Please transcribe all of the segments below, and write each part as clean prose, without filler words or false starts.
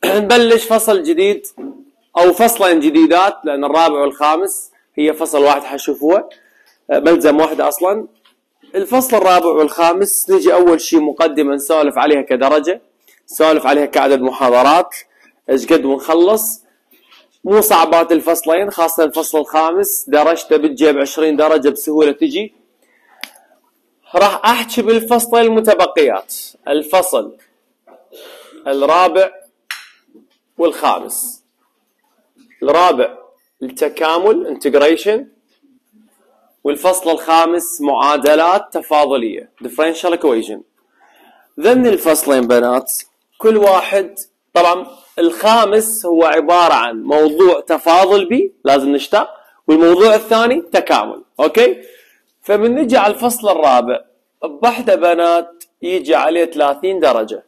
نبلش فصل جديد او فصلين جديدات، لان الرابع والخامس هي فصل واحد حشوفوه، ملزم واحده اصلا. الفصل الرابع والخامس نجي اول شيء مقدمه نسولف عليها كدرجه، نسولف عليها كعدد محاضرات ايش قد ونخلص. مو صعبات الفصلين، خاصه الفصل الخامس درجته بتجيب 20 درجه بسهوله تجي. راح احكي بالفصلين المتبقيات، الفصل الرابع والخامس. الرابع التكامل انتجريشن، والفصل الخامس معادلات تفاضليه differential equation. ذن الفصلين بنات كل واحد، طبعا الخامس هو عباره عن موضوع تفاضل بي لازم نشتغل، والموضوع الثاني تكامل. اوكي، فمن نجي على الفصل الرابع بحده بنات يجي عليه 30 درجه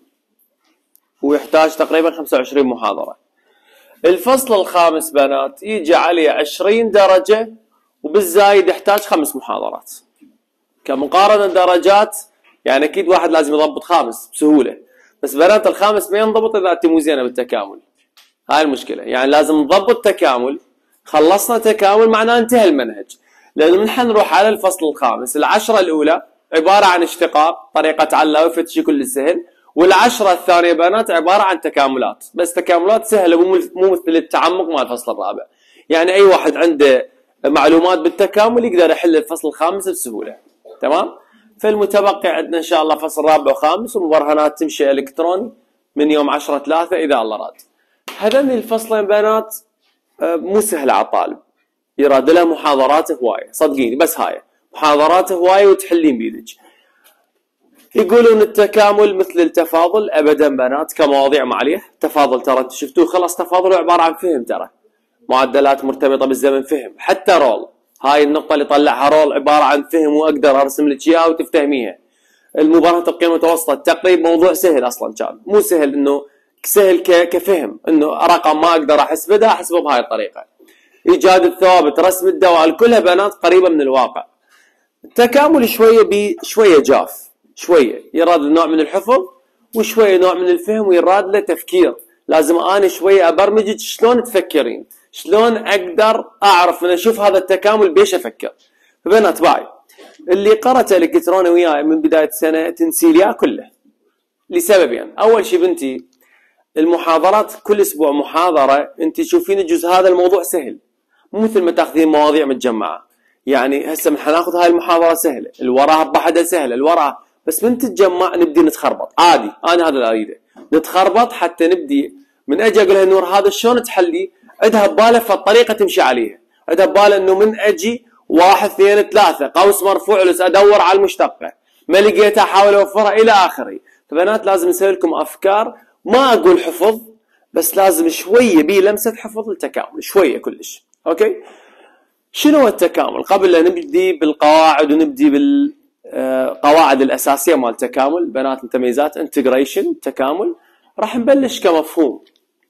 ويحتاج تقريبا 25 محاضره. الفصل الخامس بنات يجي عليه 20 درجه وبالزايد يحتاج 5 محاضرات. كمقارنه درجات يعني اكيد واحد لازم يضبط خامس بسهوله، بس بنات الخامس ما ينضبط اذا انت مو زينه بالتكامل. هاي المشكله، يعني لازم نضبط تكامل. خلصنا تكامل معناه انتهى المنهج، لانه من حنروح على الفصل الخامس. العشره الاولى عباره عن اشتقاق، طريقه علاوي فتشي كل سهل، والعشره الثانيه بنات عباره عن تكاملات، بس تكاملات سهله مو مثل التعمق مع الفصل الرابع. يعني اي واحد عنده معلومات بالتكامل يقدر يحل الفصل الخامس بسهوله. تمام؟ فالمتبقي عندنا ان شاء الله فصل رابع وخامس، ومبرهنات تمشي الكتروني من يوم 10/3 اذا الله راد. هذين الفصلين بنات مو سهل على الطالب، يراد له محاضرات هوايه، صدقيني، بس هاي محاضرات هوايه وتحلين بيدك. يقولون التكامل مثل التفاضل، ابدا بنات كمواضيع معليه. التفاضل ترى انتم شفتوه خلص، تفاضل عباره عن فهم، ترى معدلات مرتبطه بالزمن، فهم. حتى رول، هاي النقطه اللي طلعها رول عباره عن فهم، واقدر ارسم لك اياها وتفتهميها. المباراه القيمه المتوسطه التقريب موضوع سهل اصلا، كان مو سهل انه سهل كفهم، انه رقم ما اقدر احسبه ده احسبه بهاي الطريقه. ايجاد الثوابت، رسم الدوال، كلها بنات قريبه من الواقع. التكامل شويه جاف، شويه يراد نوع من الحفظ وشويه نوع من الفهم، ويراد له تفكير. لازم انا شويه ابرمجك شلون تفكرين، شلون اقدر اعرف من اشوف هذا التكامل بيش افكر. فبنات باي اللي قرأت الكتروني وياي من بدايه السنه تنسي لي كله لسببين. اول شيء بنتي المحاضرات كل اسبوع محاضره، انت تشوفين الجزء هذا الموضوع سهل، مو مثل ما تاخذين مواضيع متجمعه. يعني هسه من حناخذ هاي المحاضره سهله، اللي وراها بحدها سهله، اللي وراها، بس من تتجمع نبدي نتخربط عادي. انا هذا اللي اريده، نتخربط حتى نبدي من اجي اقول لها نور هذا شلون تحلي، عندها بباله فالطريقه تمشي عليها، عندها بباله انه من اجي 1 2 3 قوس مرفوع لس ادور على المشتقه، ما لقيتها احاول اوفرها الى اخره. فبنات لازم نسوي لكم افكار، ما اقول حفظ، بس لازم شويه بيه لمسه حفظ التكامل، شويه كلش. اوكي، شنو هو التكامل؟ قبل لا نبدي بالقواعد ونبدي بالقواعد الاساسيه مال التكامل بنات التمييزات انتجريشن تكامل، راح نبلش كمفهوم.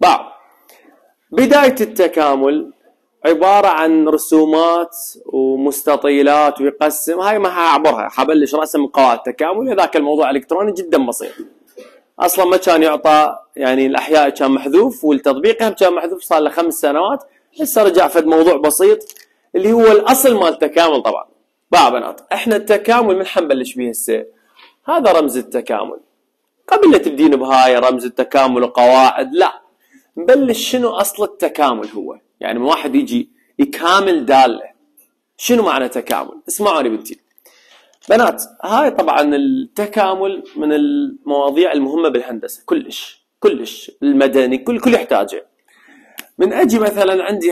بدايه التكامل عباره عن رسومات ومستطيلات ويقسم، هاي ما حاعبرها، حبلش رسم قواعد التكامل. هذاك الموضوع الكتروني جدا بسيط، اصلا ما كان يعطى، يعني الاحياء كان محذوف والتطبيق هم كان محذوف، صار له 5 سنوات. هسه رجع فد موضوع بسيط اللي هو الاصل مال التكامل. طبعا بنات احنا التكامل من حنبلش به هسه، هذا رمز التكامل. قبل لا تبدين بهاي رمز التكامل وقواعد، لا، نبلش شنو اصل التكامل. هو يعني من واحد يجي يكامل داله، شنو معنى تكامل؟ اسمعوني بنتي بنات، هاي طبعا التكامل من المواضيع المهمه بالهندسه كلش المدني كل يحتاجه. من اجي مثلا عندي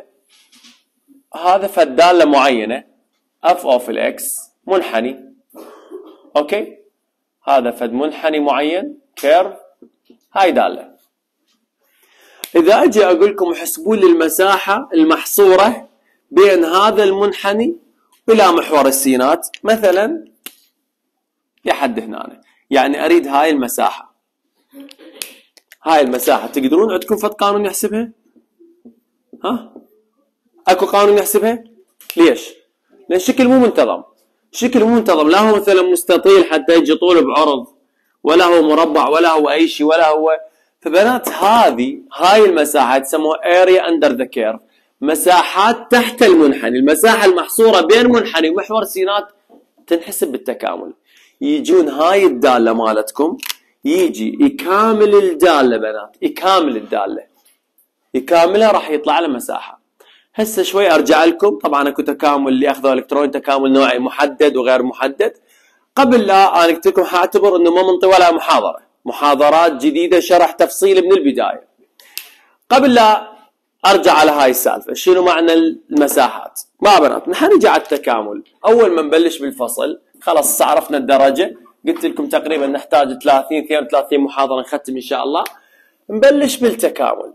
هذا فداله معينه اف اوف الاكس منحني. اوكي، هذا فد منحني معين كيرف، هاي داله. اذا اجي اقول لكم احسبوا لي المساحه المحصوره بين هذا المنحني الى محور السينات مثلا لحد هنا، يعني اريد هاي المساحه، تقدرون عندكم فد قانون يحسبها؟ ها، اكو قانون يحسبها؟ ليش؟ لان شكل مو منتظم، لا هو مثلا مستطيل حتى يجي طول بعرض، ولا هو مربع، ولا هو اي شيء، ولا هو. فبنات هاي المساحات تسموها area under the curve، مساحات تحت المنحني، المساحة المحصورة بين منحني ومحور سينات تنحسب بالتكامل. يجون هاي الدالة مالتكم يجي يكامل الدالة بنات، يكامل الدالة، يكاملها راح يطلع له مساحة. هسه شوي ارجع لكم، طبعا اكو تكامل اللي اخذوا الكترون تكامل نوعي محدد وغير محدد. قبل لا انا قلت لكم حاعتبر انه ما منطي ولا محاضرات جديدة شرح تفصيلي من البداية. قبل لا ارجع على هاي السالفة شنو معنى المساحات مع بنات، نحن نجي على التكامل. اول ما نبلش بالفصل خلاص عرفنا الدرجة، قلت لكم تقريبا نحتاج 32 محاضرة نختم ان شاء الله. نبلش بالتكامل.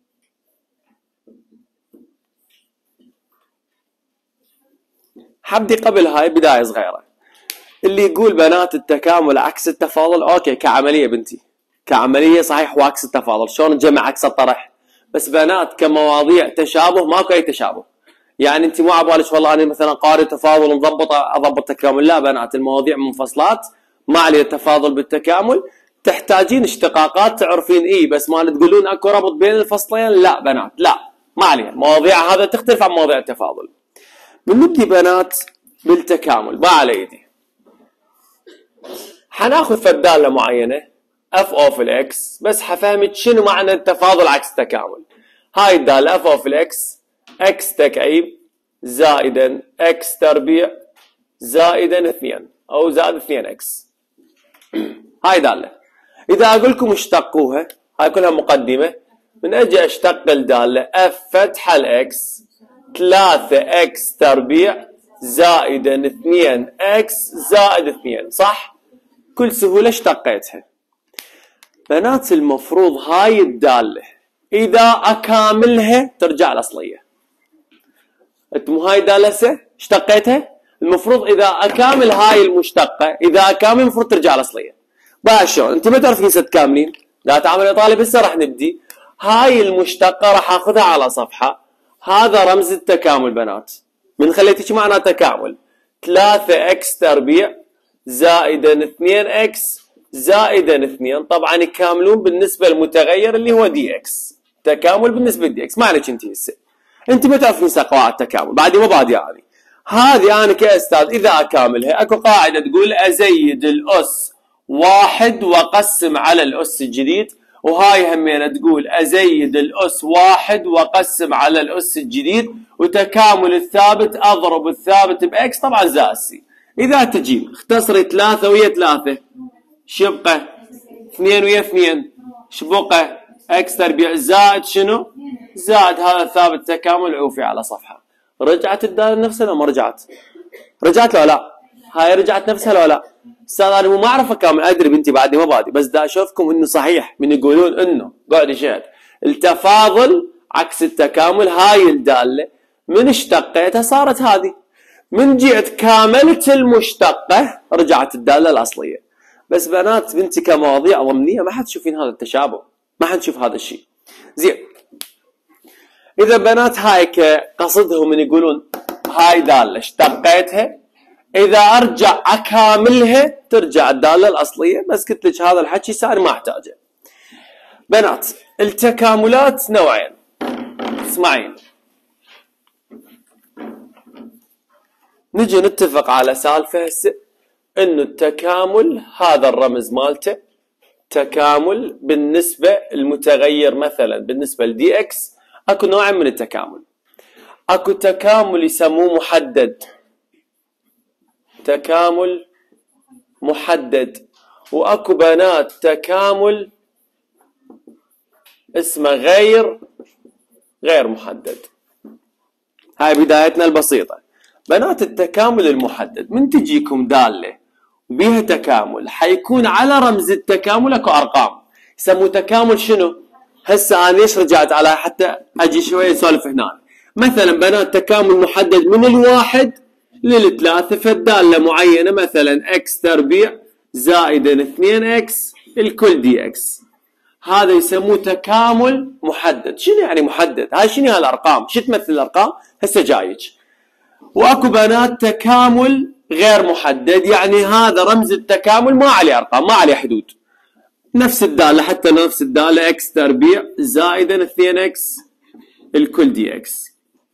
حبدي قبل هاي بداية صغيرة، اللي يقول بنات التكامل عكس التفاضل، اوكي كعملية بنتي، كعملية صحيح وعكس التفاضل، شلون نجمع عكس الطرح؟ بس بنات كمواضيع تشابه ماكو اي تشابه. يعني انت مو عبالك والله انا مثلا قارئ تفاضل اضبط تكامل، لا بنات المواضيع منفصلات، ما عليه التفاضل بالتكامل. تحتاجين اشتقاقات تعرفين بس ما تقولون اكو ربط بين الفصلين، لا بنات لا ما عليه، مواضيع هذا تختلف عن مواضيع التفاضل. بنبدي بنات بالتكامل، ما على ايدي. حناخذ فدالة معينة اف اوف الاكس، بس حفهمك شنو معنى التفاضل عكس التكامل. هاي الدالة اف اوف الاكس اكس تكعيب زائدا اكس تربيع زائدا 2 او زائد 2 اكس. هاي دالة. اذا اقول لكم اشتقوها، هاي كلها مقدمة، من اجي اشتق الدالة اف فتحة الاكس 3 اكس تربيع زائدا 2 اكس زائد 2، صح؟ بكل سهولة اشتقيتها. بنات المفروض هاي الدالة إذا أكاملها ترجع الأصلية. مو هاي الدالة هسه اشتقيتها، المفروض إذا أكامل هاي المشتقة، إذا أكامل المفروض ترجع الأصلية. بقى شلون؟ أنت ما تعرفين هسه تكاملين؟ لا تعامل يا طالب، هسه راح نبدي. هاي المشتقة راح آخذها على صفحة، هذا رمز التكامل بنات. من خليتك معناه تكامل 3 اكس تربيع زائدا 2 اكس زائدا 2، طبعا يكاملون بالنسبة للمتغير اللي هو دي اكس، تكامل بالنسبة لدي اكس. ما عليك انت هسه، انت ما تعرفين قواعد التكامل، بعدي ما بادي هذه انا كاستاذ اذا اكاملها اكو قاعدة تقول ازيد الاس 1 واقسم على الاس الجديد، وهاي همينة تقول ازيد الاس 1 واقسم على الاس الجديد، وتكامل الثابت اضرب الثابت باكس طبعا زائد سي. اذا تجي اختصري 3 ويا 3 شبقه 2 ويا 2 شبقه اكس تربيع زائد شنو؟ زائد هذا الثابت تكامل عوفي على صفحة. رجعت الدالة نفسها لو ما رجعت؟ رجعت لو لا؟ هاي رجعت نفسها لو لا؟ استاذ انا ما اعرف اكامل، ادري بنتي بعدي ما بادي، بس دا اشوفكم انه صحيح من يقولون انه قاعد يشهد التفاضل عكس التكامل. هاي الدالة من اشتقيتها صارت هذه، من جيت كاملت المشتقة رجعت الدالة الأصلية. بس بنات بنتي كمواضيع ضمنية ما حتشوفين هذا التشابه، ما حنشوف هذا الشيء. زين، إذا بنات هاي قصدهم من يقولون هاي دالة اشتقيتها، إذا أرجع أكاملها ترجع الدالة الأصلية. بس قلت لك هذا الحكي صار ما أحتاجه. بنات التكاملات نوعين، اسمعين. نجي نتفق على سالفة هسه انه التكامل هذا الرمز مالته تكامل بالنسبة المتغير، مثلا بالنسبة لدي اكس اكو نوع من التكامل. اكو تكامل يسموه محدد، تكامل محدد، واكو بنات تكامل اسمه غير محدد. هاي بدايتنا البسيطة. بنات التكامل المحدد من تجيكم دالة وبيها تكامل حيكون على رمز التكامل اكو ارقام، يسموه تكامل شنو؟ هسه انا ليش رجعت على حتى اجي شويه اسولف هنا. مثلا بنات تكامل محدد من الواحد للثلاثة، فالدالة معينة مثلا اكس تربيع زائدا 2 اكس الكل دي اكس، هذا يسموه تكامل محدد. شنو يعني محدد؟ هاي شنو هالارقام؟ شو تمثل الارقام؟ هسه جايك. واكو بنات تكامل غير محدد، يعني هذا رمز التكامل ما عليه ارقام، ما عليه حدود، نفس الدالة، حتى نفس الدالة x تربيع زائدا 2x الكل دي اكس.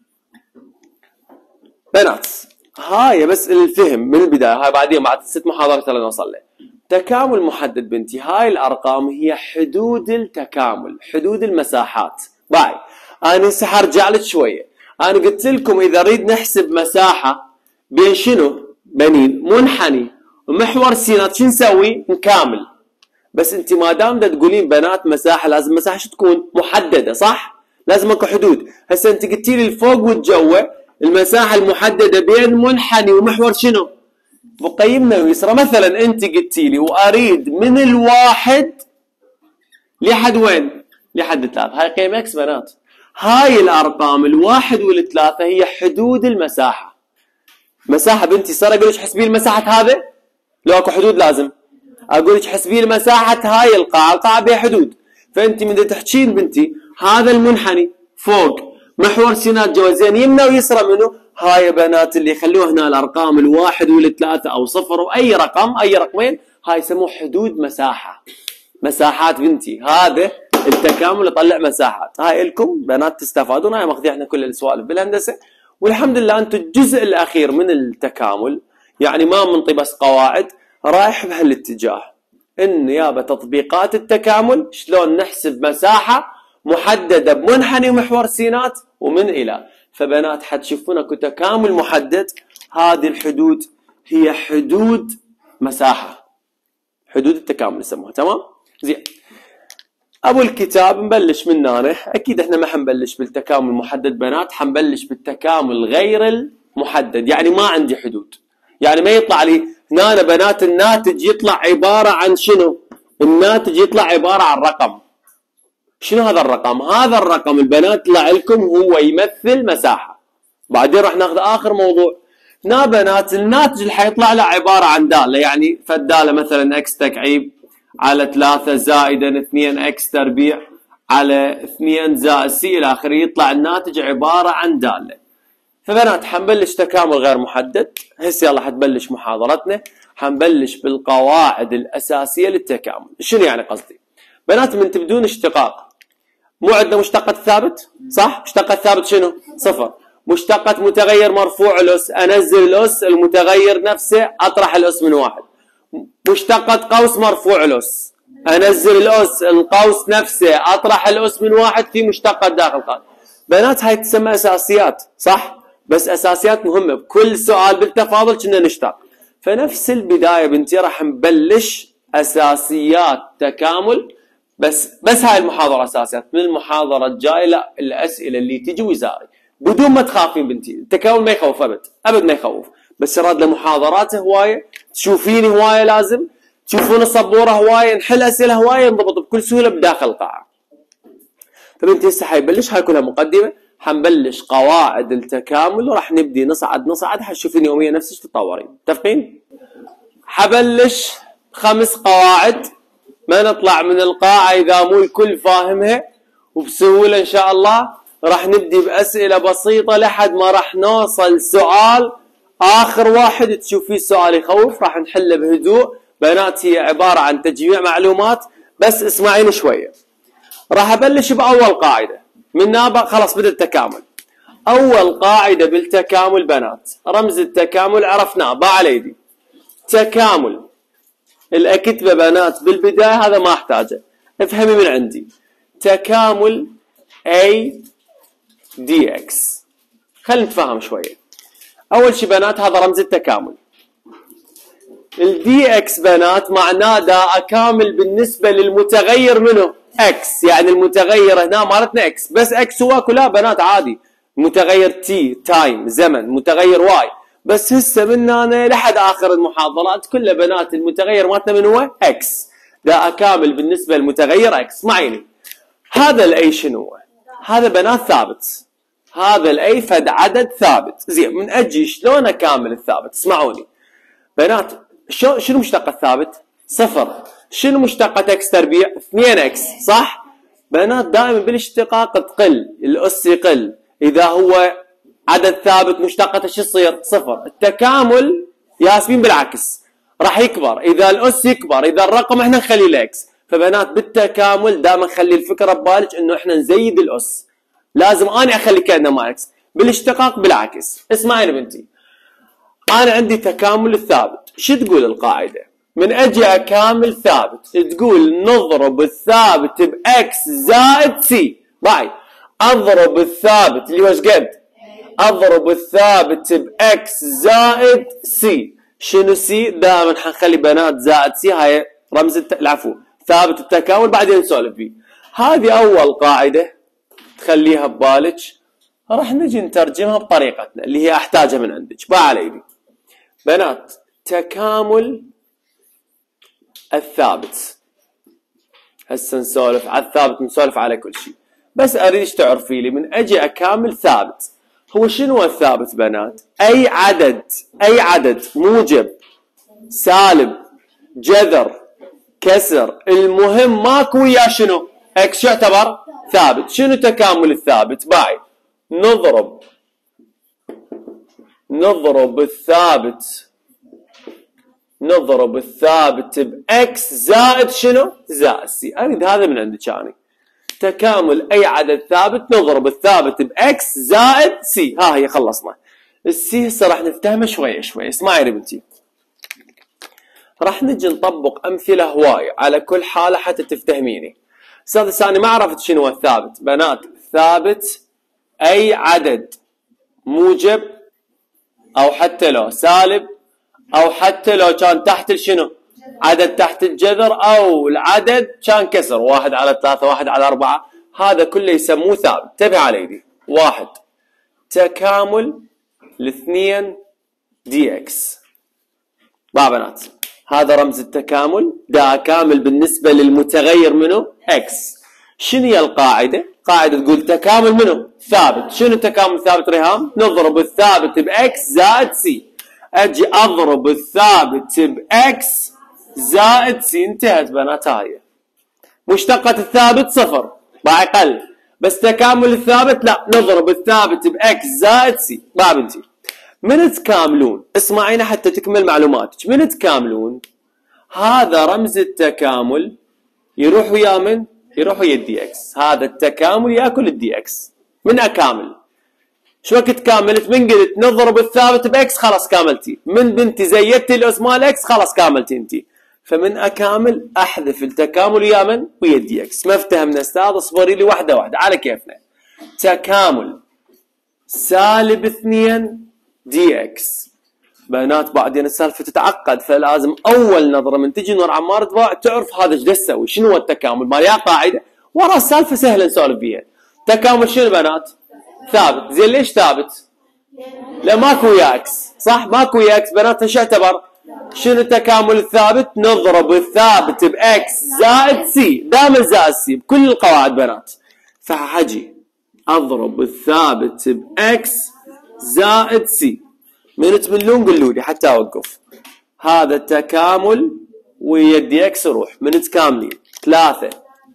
بنات هاي بس الفهم من البداية، هاي بعدين بعد 6 محاضرات اللي نوصل له. تكامل محدد بنتي، هاي الأرقام هي حدود التكامل، حدود المساحات. باي أنا هسه حرجع لك شوية. أنا قلت لكم إذا نريد نحسب مساحة بين شنو؟ بنين منحني ومحور سينات شو نسوي؟ نكامل. بس أنت ما دام تقولين بنات مساحة، لازم مساحة شو تكون؟ محددة، صح؟ لازم اكو حدود. هسه أنت قلتي لي الفوق والجوة المساحة المحددة بين منحني ومحور شنو؟ مقيمنا ويسرى. مثلا انت قلتي لي واريد من الواحد لحد وين؟ لحد 3، هاي قيم اكس بنات. هاي الارقام الواحد والثلاثة هي حدود المساحة. مساحة بنتي صار اقول لك حسبي المساحة هذا؟ لو اكو حدود لازم اقول لك حسبي المساحة هاي القاعة، القاعة بها حدود. فانت من تحكين بنتي هذا المنحني فوق محور سينات جوازين يمنى ويسرى منه، هاي بنات اللي يخلوه هنا الارقام الواحد والثلاثة او صفر واي رقم اي رقمين، هاي يسموه حدود مساحة. مساحات بنتي، هذا التكامل يطلع مساحات. هاي لكم بنات تستفادون، هاي ماخذين احنا كل السوالف بالهندسة، والحمد لله انتم الجزء الاخير من التكامل يعني ما منطي بس قواعد، رايح بهالاتجاه ان يابا تطبيقات التكامل شلون نحسب مساحة محددة بمنحني ومحور سينات ومن إلى. فبنات حتشوفون اكو تكامل محدد، هذه الحدود هي حدود مساحة، حدود التكامل يسموها. تمام؟ زين. ابو الكتاب نبلش من هنا. اكيد احنا ما حنبلش بالتكامل المحدد بنات، حنبلش بالتكامل غير المحدد، يعني ما عندي حدود، يعني ما يطلع لي هنا بنات الناتج يطلع عبارة عن شنو؟ الناتج يطلع عبارة عن رقم. شنو هذا الرقم؟ هذا الرقم البنات طلع لكم هو يمثل مساحة. بعدين راح ناخذ آخر موضوع. هنا بنات الناتج اللي حيطلع له عبارة عن دالة، يعني فالدالة مثلا x تكعيب على 3 زائدا 2 x تربيع على 2 زائد c إلى آخره، يطلع الناتج عبارة عن دالة. فبنات حنبلش تكامل غير محدد. هسه يلا حتبلش محاضرتنا، حنبلش بالقواعد الأساسية للتكامل. شنو يعني قصدي؟ بنات من تبدون اشتقاق، مو عندنا مشتقة ثابت صح؟ مشتقة ثابت شنو؟ صفر. مشتقة متغير مرفوع الأس، أنزل الأس المتغير نفسه أطرح الأس من واحد. مشتقة قوس مرفوع الأس، أنزل الأس القوس نفسه أطرح الأس من واحد في مشتقة داخل قوس. بنات هاي تسمى أساسيات صح؟ بس أساسيات مهمة، بكل سؤال بالتفاضل كنا نشتاق. فنفس البداية بنتي راح نبلش أساسيات تكامل. بس هاي المحاضرة أساسيات، من المحاضرة الجاية لا الأسئلة اللي تجي وزاري بدون ما تخافين بنتي. التكامل ما يخوف أبد ما يخوف، بس راد لمحاضرات هواية، تشوفيني هواية، لازم تشوفون السبورة هواية، نحل أسئلة هواية، نضبط بكل سهولة بداخل القاعة. فبنتي هسه حيبلش، هاي كلها مقدمة، حنبلش قواعد التكامل وراح نبدي نصعد حتشوفين يوميا نفسك تتطورين. متفقين؟ حبلش 5 قواعد، ما نطلع من القاعة إذا مو الكل فاهمها، وبسهولة إن شاء الله. راح نبدي بأسئلة بسيطة لحد ما راح نوصل سؤال آخر واحد تشوفيه السؤال يخوف، راح نحله بهدوء. بنات هي عبارة عن تجميع معلومات، بس اسمعين شوية. راح أبلش بأول قاعدة من نابا، خلاص بدأ التكامل. أول قاعدة بالتكامل بنات، رمز التكامل عرفناه با على يدي. تكامل الأكتبة بنات بالبداية هذا ما أحتاجه، افهمي من عندي. تكامل A dx. خلينا نتفهم شوية. أول شي بنات هذا رمز التكامل. الدي اكس بنات معناه داء كامل بالنسبة للمتغير منه اكس، يعني المتغير هنا مالتنا اكس، بس اكس هو كلها بنات عادي. متغير تي تايم زمن، متغير واي، بس هسه من هنا لحد اخر المحاضرات كلها بنات المتغير مالتنا من هو اكس، داء كامل بالنسبة للمتغير اكس. معيني هذا الاي شنو هو؟ هذا بنات ثابت، هذا الاي فد عدد ثابت. زين، من اجي شلون اكامل الثابت؟ اسمعوني بنات، شنو مشتقة الثابت؟ صفر. شنو مشتقة اكس تربيع؟ 2 اكس صح؟ بنات دائما بالاشتقاق تقل، الاس يقل، اذا هو عدد ثابت مشتقته شو يصير؟ صفر. التكامل ياسمين بالعكس راح يكبر، اذا الاس يكبر، اذا الرقم احنا نخليه الاكس، فبنات بالتكامل دائما خلي الفكره ببالك انه احنا نزيد الاس، لازم انا اخلي كانه اكس. بالاشتقاق بالعكس. اسمعي بنتي، انا عندي تكامل الثابت، شو تقول القاعده؟ من اجي اكامل ثابت تقول نضرب الثابت باكس زائد سي. باي اضرب الثابت اللي هو ايش قد؟ اضرب الثابت باكس زائد سي. شنو سي؟ دائما حنخلي بنات زائد سي، هاي رمز العفو ثابت التكامل، بعدين نسولف فيه. هذه اول قاعده تخليها ببالك. راح نجي نترجمها بطريقتنا اللي هي احتاجها من عندك. با على ايدي بنات، تكامل الثابت. هسه نسولف على الثابت، نسولف على كل شيء، بس اريدش تعرفي لي من اجي اكامل ثابت هو شنو الثابت بنات؟ اي عدد موجب سالب جذر كسر، المهم ماكو وياه شنو؟ اكس، شو يعتبر؟ ثابت. شنو تكامل الثابت؟ باي نضرب الثابت باكس زائد شنو؟ زائد سي. اريد هذا من عندك يعني. تكامل اي عدد ثابت نضرب الثابت باكس زائد سي. ها هي خلصنا. السي هسه راح نفتهمها شويه شويه. اسمعي يا بنتي، راح نجي نطبق امثله هوايه على كل حاله حتى تفتهميني. استاذ ثاني ما عرفت شنو الثابت. بنات ثابت اي عدد موجب او حتى لو سالب او حتى لو كان تحت الشنو؟ عدد تحت الجذر، او العدد كان كسر 1 على 3 1 على 4، هذا كله يسموه ثابت. انتبه على ايدي. 1 تكامل الاثنين دي اكس. بقى بنات هذا رمز التكامل، دا كامل بالنسبه للمتغير منه اكس. شنو هي القاعده؟ قاعده تقول تكامل منه ثابت. شنو تكامل ثابت ريهام؟ نضرب الثابت باكس زائد سي. اجي اضرب الثابت باكس زائد سي. انتهت بنات. هاي مشتقة الثابت صفر باع اقل، بس تكامل الثابت لا، نضرب الثابت باكس زائد سي. باع بنتي من تكاملون، اسمعينا حتى تكمل معلوماتك. من تكاملون هذا رمز التكامل يروح ويا من؟ يروح ويا الدي اكس. هذا التكامل ياكل الدي اكس. من اكامل شو وقت كاملت؟ من قلت نضرب الثابت باكس خلاص كاملتي. من بنتي زيدت الاس مال اكس خلاص كاملتي انتي. فمن اكامل احذف التكامل ويا من؟ ويا الدي اكس. ما افتهمنا استاذ؟ اصبري لي واحده واحده على كيفنا. تكامل سالب 2 دي اكس. بنات بعدين السالفه تتعقد، فلازم اول نظره من تجي نور عمار تعرف هذا ايش تسوي، شنو هو التكامل. ما يا قاعده ورا السالفه سهله نسولف بيها. تكامل شنو بنات؟ ثابت. زين ليش ثابت؟ لا ماكو ويا اكس، صح؟ ماكو ويا اكس بنات. ايش يعتبر؟ شنو التكامل الثابت؟ نضرب الثابت باكس زائد سي. دائما زائد سي بكل القواعد بنات. فحجي اضرب الثابت باكس زائد سي. من تملون قولوا لي حتى اوقف. هذا التكامل ويا الدي اكس روح. من تكاملين 3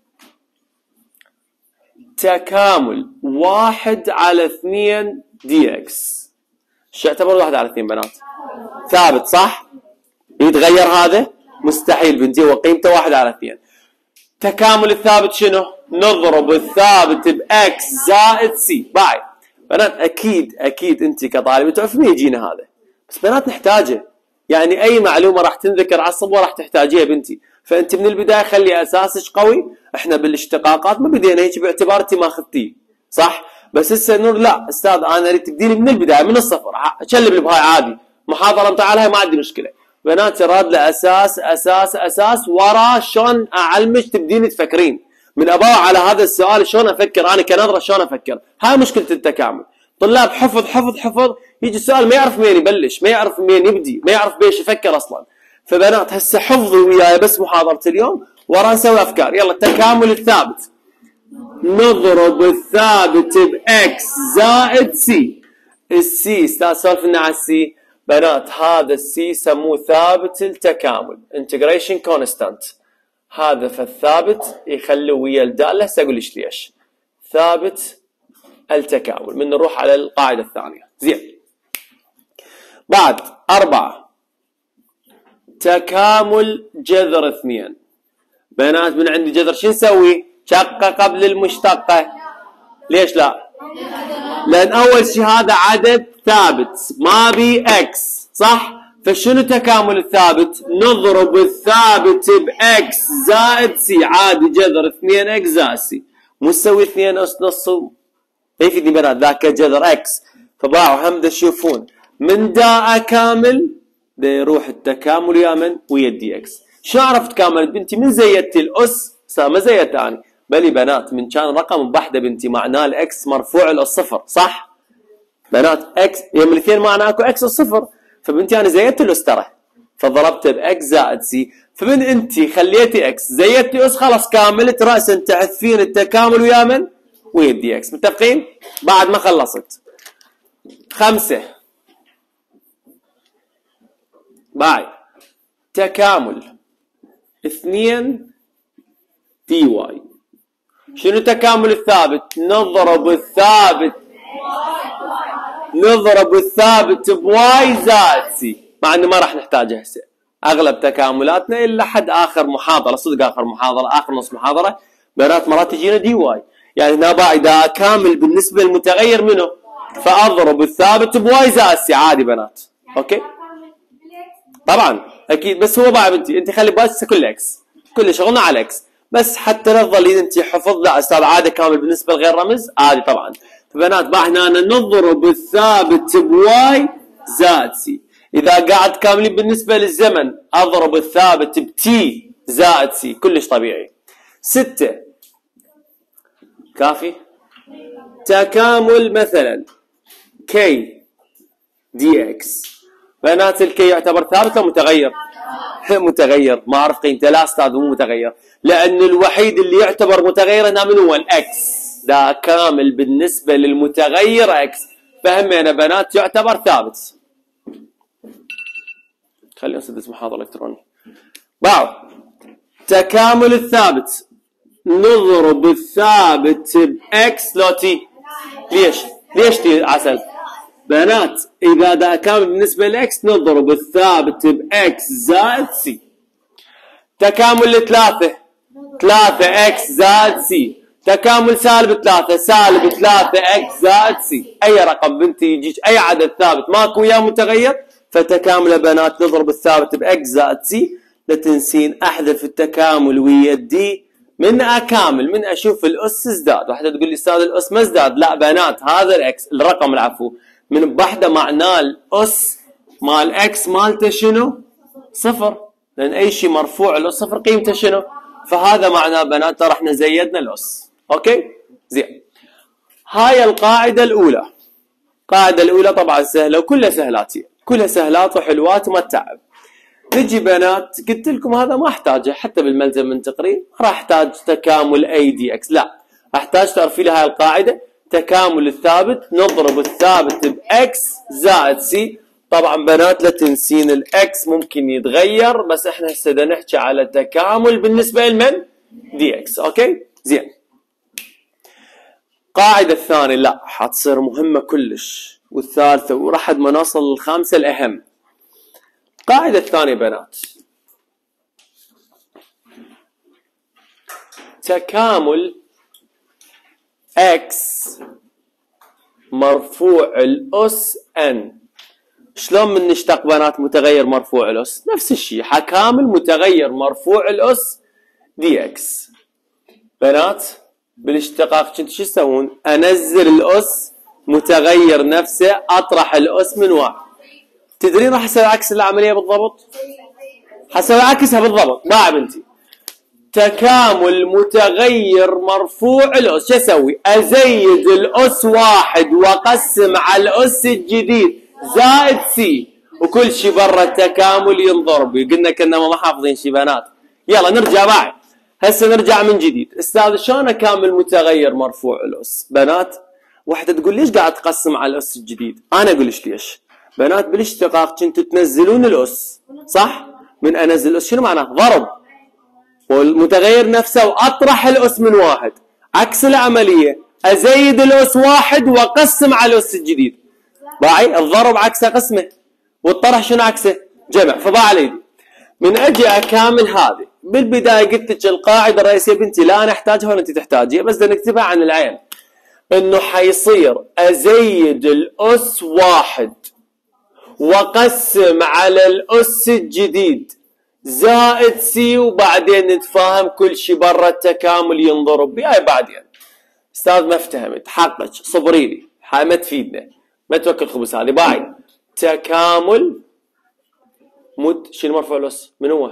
تكامل 1 على 2 دي اكس. شو يعتبر 1 على 2 بنات؟ ثابت صح؟ يتغير هذا؟ مستحيل بنتي، وقيمته 1 على 2. تكامل الثابت شنو؟ نضرب الثابت باكس زائد سي. باي بنات اكيد انت كطالبه تعرفين يجينا هذا، بس بنات نحتاجه. يعني اي معلومه راح تنذكر على الصبوه راح تحتاجيها بنتي. فانت من البدايه خلي اساسك قوي. احنا بالاشتقاقات ما بدينا هيك باعتبار انت ما اخذتيه صح، بس هسه نور لا استاذ انا اريد تبديني من البدايه من الصفر. شلب بهاي عادي، محاضره متعالها ما عندي مشكله. بنات راد له اساس ورا شلون اعلمك تبدين تفكرين. من اباوع على هذا السؤال شلون افكر انا كنظره، شلون افكر. هاي مشكله التكامل. طلاب حفظ يجي السؤال ما يعرف منين يبلش، ما يعرف منين يبدي، ما يعرف بيش يفكر اصلا. فبنات هسه حفظوا وياي بس محاضره اليوم، ورا نسوي افكار. يلا التكامل الثابت نضرب الثابت باكس زائد سي. السي استاذ سولف لنا على السي. بنات هذا السي سموه ثابت التكامل انتجريشن كونستانت. هذا فالثابت يخلوه ويا الداله. هسه اقول لك ليش ثابت التكامل. من نروح على القاعده الثانيه. زين بعد 4 تكامل جذر 2. بنات من عندي جذر شو نسوي؟ شقة قبل المشتقة. ليش لا؟ لأن أول شيء هذا عدد ثابت ما بي اكس صح؟ فشنو تكامل الثابت؟ نضرب الثابت باكس زائد سي. عادي جذر 2 اكس زائد سي مو تسوي 2 اس نص. يفيدني بنات ذاك جذر اكس. فباعوا هم تشوفون من داء كامل دا يروح التكامل يا من ويا الدي اكس. شو عرفت كامل بنتي؟ من زيدت الاس ما زيدت ثاني بلي بنات من كان رقم بحده بنتي معناه الاكس مرفوع الاس صفر صح؟ بنات اكس يوم الاثنين معناه اكو اكس صفر. فبنتي انا زيدت الاس ترى فضربته باكس زائد سي. فمن انتي خليتي اكس زيدتي اس خلاص كاملت راسا تعرفين التكامل ويا من؟ ويا الدي اكس. متفقين؟ بعد ما خلصت 5 بعد تكامل 2 دي واي. شنو تكامل الثابت؟ نضرب الثابت بواي زائد سي. مع انه ما راح نحتاجه هسه اغلب تكاملاتنا الا حد اخر محاضره. صدق اخر محاضره اخر نص محاضره بنات مرات تجينا دي واي. يعني هنا بقى اذا كامل بالنسبه للمتغير منه فاضرب الثابت بواي زائد سي عادي بنات. اوكي طبعا اكيد. بس هو بقى بنتي انت خلي بالك كل اكس كل شغلنا على اكس بس حتى لا تظلين انت حفظ. لا استاذ عاده كامل بالنسبه لغير رمز عادي طبعا. فبنات بقى هنا نضرب الثابت بواي زائد سي. اذا قاعد كاملين بالنسبه للزمن اضرب الثابت بتي زائد سي كلش طبيعي. 6 كافي. تكامل مثلا كي دي اكس. بنات الكي يعتبر ثابت ولا متغير؟ متغير. ما اعرف قيمته. لا استاذ مو متغير لان الوحيد اللي يعتبر متغير هنا من هو الاكس. ده كامل بالنسبه للمتغير اكس فهمنا بنات يعتبر ثابت. خلينا نسدس محاضره الكترونيه. باو تكامل الثابت نضرب الثابت باكس لو تي. ليش تي عسل بنات؟ اذا ده كامل بالنسبه لاكس نضرب الثابت باكس زائد سي. تكامل 3 اكس زائد سي. تكامل سالب 3 اكس زائد سي. اي رقم بنتي يجيك اي عدد ثابت ماكو وياه متغير فتكامل يا بنات نضرب الثابت باكس زائد سي. لا تنسين احذف التكامل ويا الدي من اكامل من اشوف الاس ازداد. واحده تقول لي استاذ الاس ما ازداد. لا بنات هذا الاكس الرقم العفو من بحده معناه الاس مال اكس مالته شنو؟ صفر. لان اي شيء مرفوع الاس صفر قيمته شنو؟ فهذا معناه بنات ترى احنا زيدنا الاس. اوكي زين. هاي القاعده الاولى. القاعده الاولى طبعا سهله وكلها سهلات كلها سهلات وحلوات وما تتعب. نجي بنات قلت لكم هذا ما احتاجه حتى بالملزم من تقرير راح احتاج تكامل اي دي اكس. لا احتاج تعرفي لي هاي القاعده تكامل الثابت نضرب الثابت باكس زائد سي. طبعا بنات لا تنسين الاكس ممكن يتغير بس احنا هسه بدنا نحكي على تكامل بالنسبه لمن؟ دي اكس. اوكي زين. القاعده الثانيه لا حتصير مهمه كلش والثالثه وراح ما نوصل للخامسه الاهم. القاعده الثانيه بنات تكامل اكس مرفوع الاس ان. شلون من نشتق بنات متغير مرفوع الاس؟ نفس الشيء حكامل متغير مرفوع الاس دي اكس. بنات بالاشتقاق كنت شو تسوون؟ انزل الاس متغير نفسه اطرح الاس من واحد. تدرين راح اسوي عكس العمليه بالضبط؟ حسوي عكسها بالضبط. ما بنتي تكامل متغير مرفوع الاس شو اسوي؟ ازيد الاس واحد واقسم على الاس الجديد زائد سي وكل شيء برا التكامل ينضرب. قلنا كنا ما حافظين شي بنات. يلا نرجع بعد هسه نرجع من جديد. استاذ شلون اكامل متغير مرفوع الاس؟ بنات وحده تقول ليش قاعد تقسم على الاس الجديد؟ انا اقول ليش. بنات بالاشتقاق كنتوا تنزلون الاس صح؟ من انزل الاس شنو معناه؟ ضرب والمتغير نفسه واطرح الاس من واحد. عكس العمليه ازيد الاس واحد واقسم على الاس الجديد. باعي الضرب عكسه قسمه والطرح شنو عكسه؟ جمع. فضاع على يدي من اجي اكامل هذه بالبدايه قلت لك القاعده الرئيسيه بنتي لا انا احتاجها ولا انت تحتاجيها بس بدنا نكتبها عن العين انه حيصير ازيد الاس واحد واقسم على الاس الجديد زائد سي وبعدين نتفاهم كل شيء برا التكامل ينضرب بهاي بعدين. استاذ ما افتهمت حقك صبري لي هاي ما تفيدنا ما توكل خبز هذه باعي. تكامل شنو مرفوع الاس من هو؟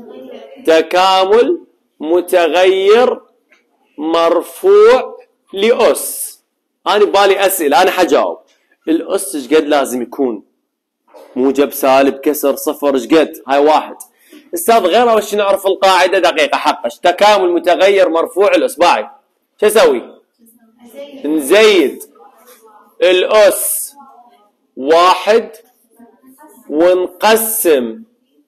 تكامل متغير مرفوع لأس. انا بالي اسئله انا حجاوب. الاس ايش قد لازم يكون؟ موجب سالب كسر صفر ايش قد؟ هاي واحد. استاذ غيره وش نعرف القاعده دقيقه حقش تكامل متغير مرفوع الاس باعي. شو اسوي؟ نزيد الاس واحد ونقسم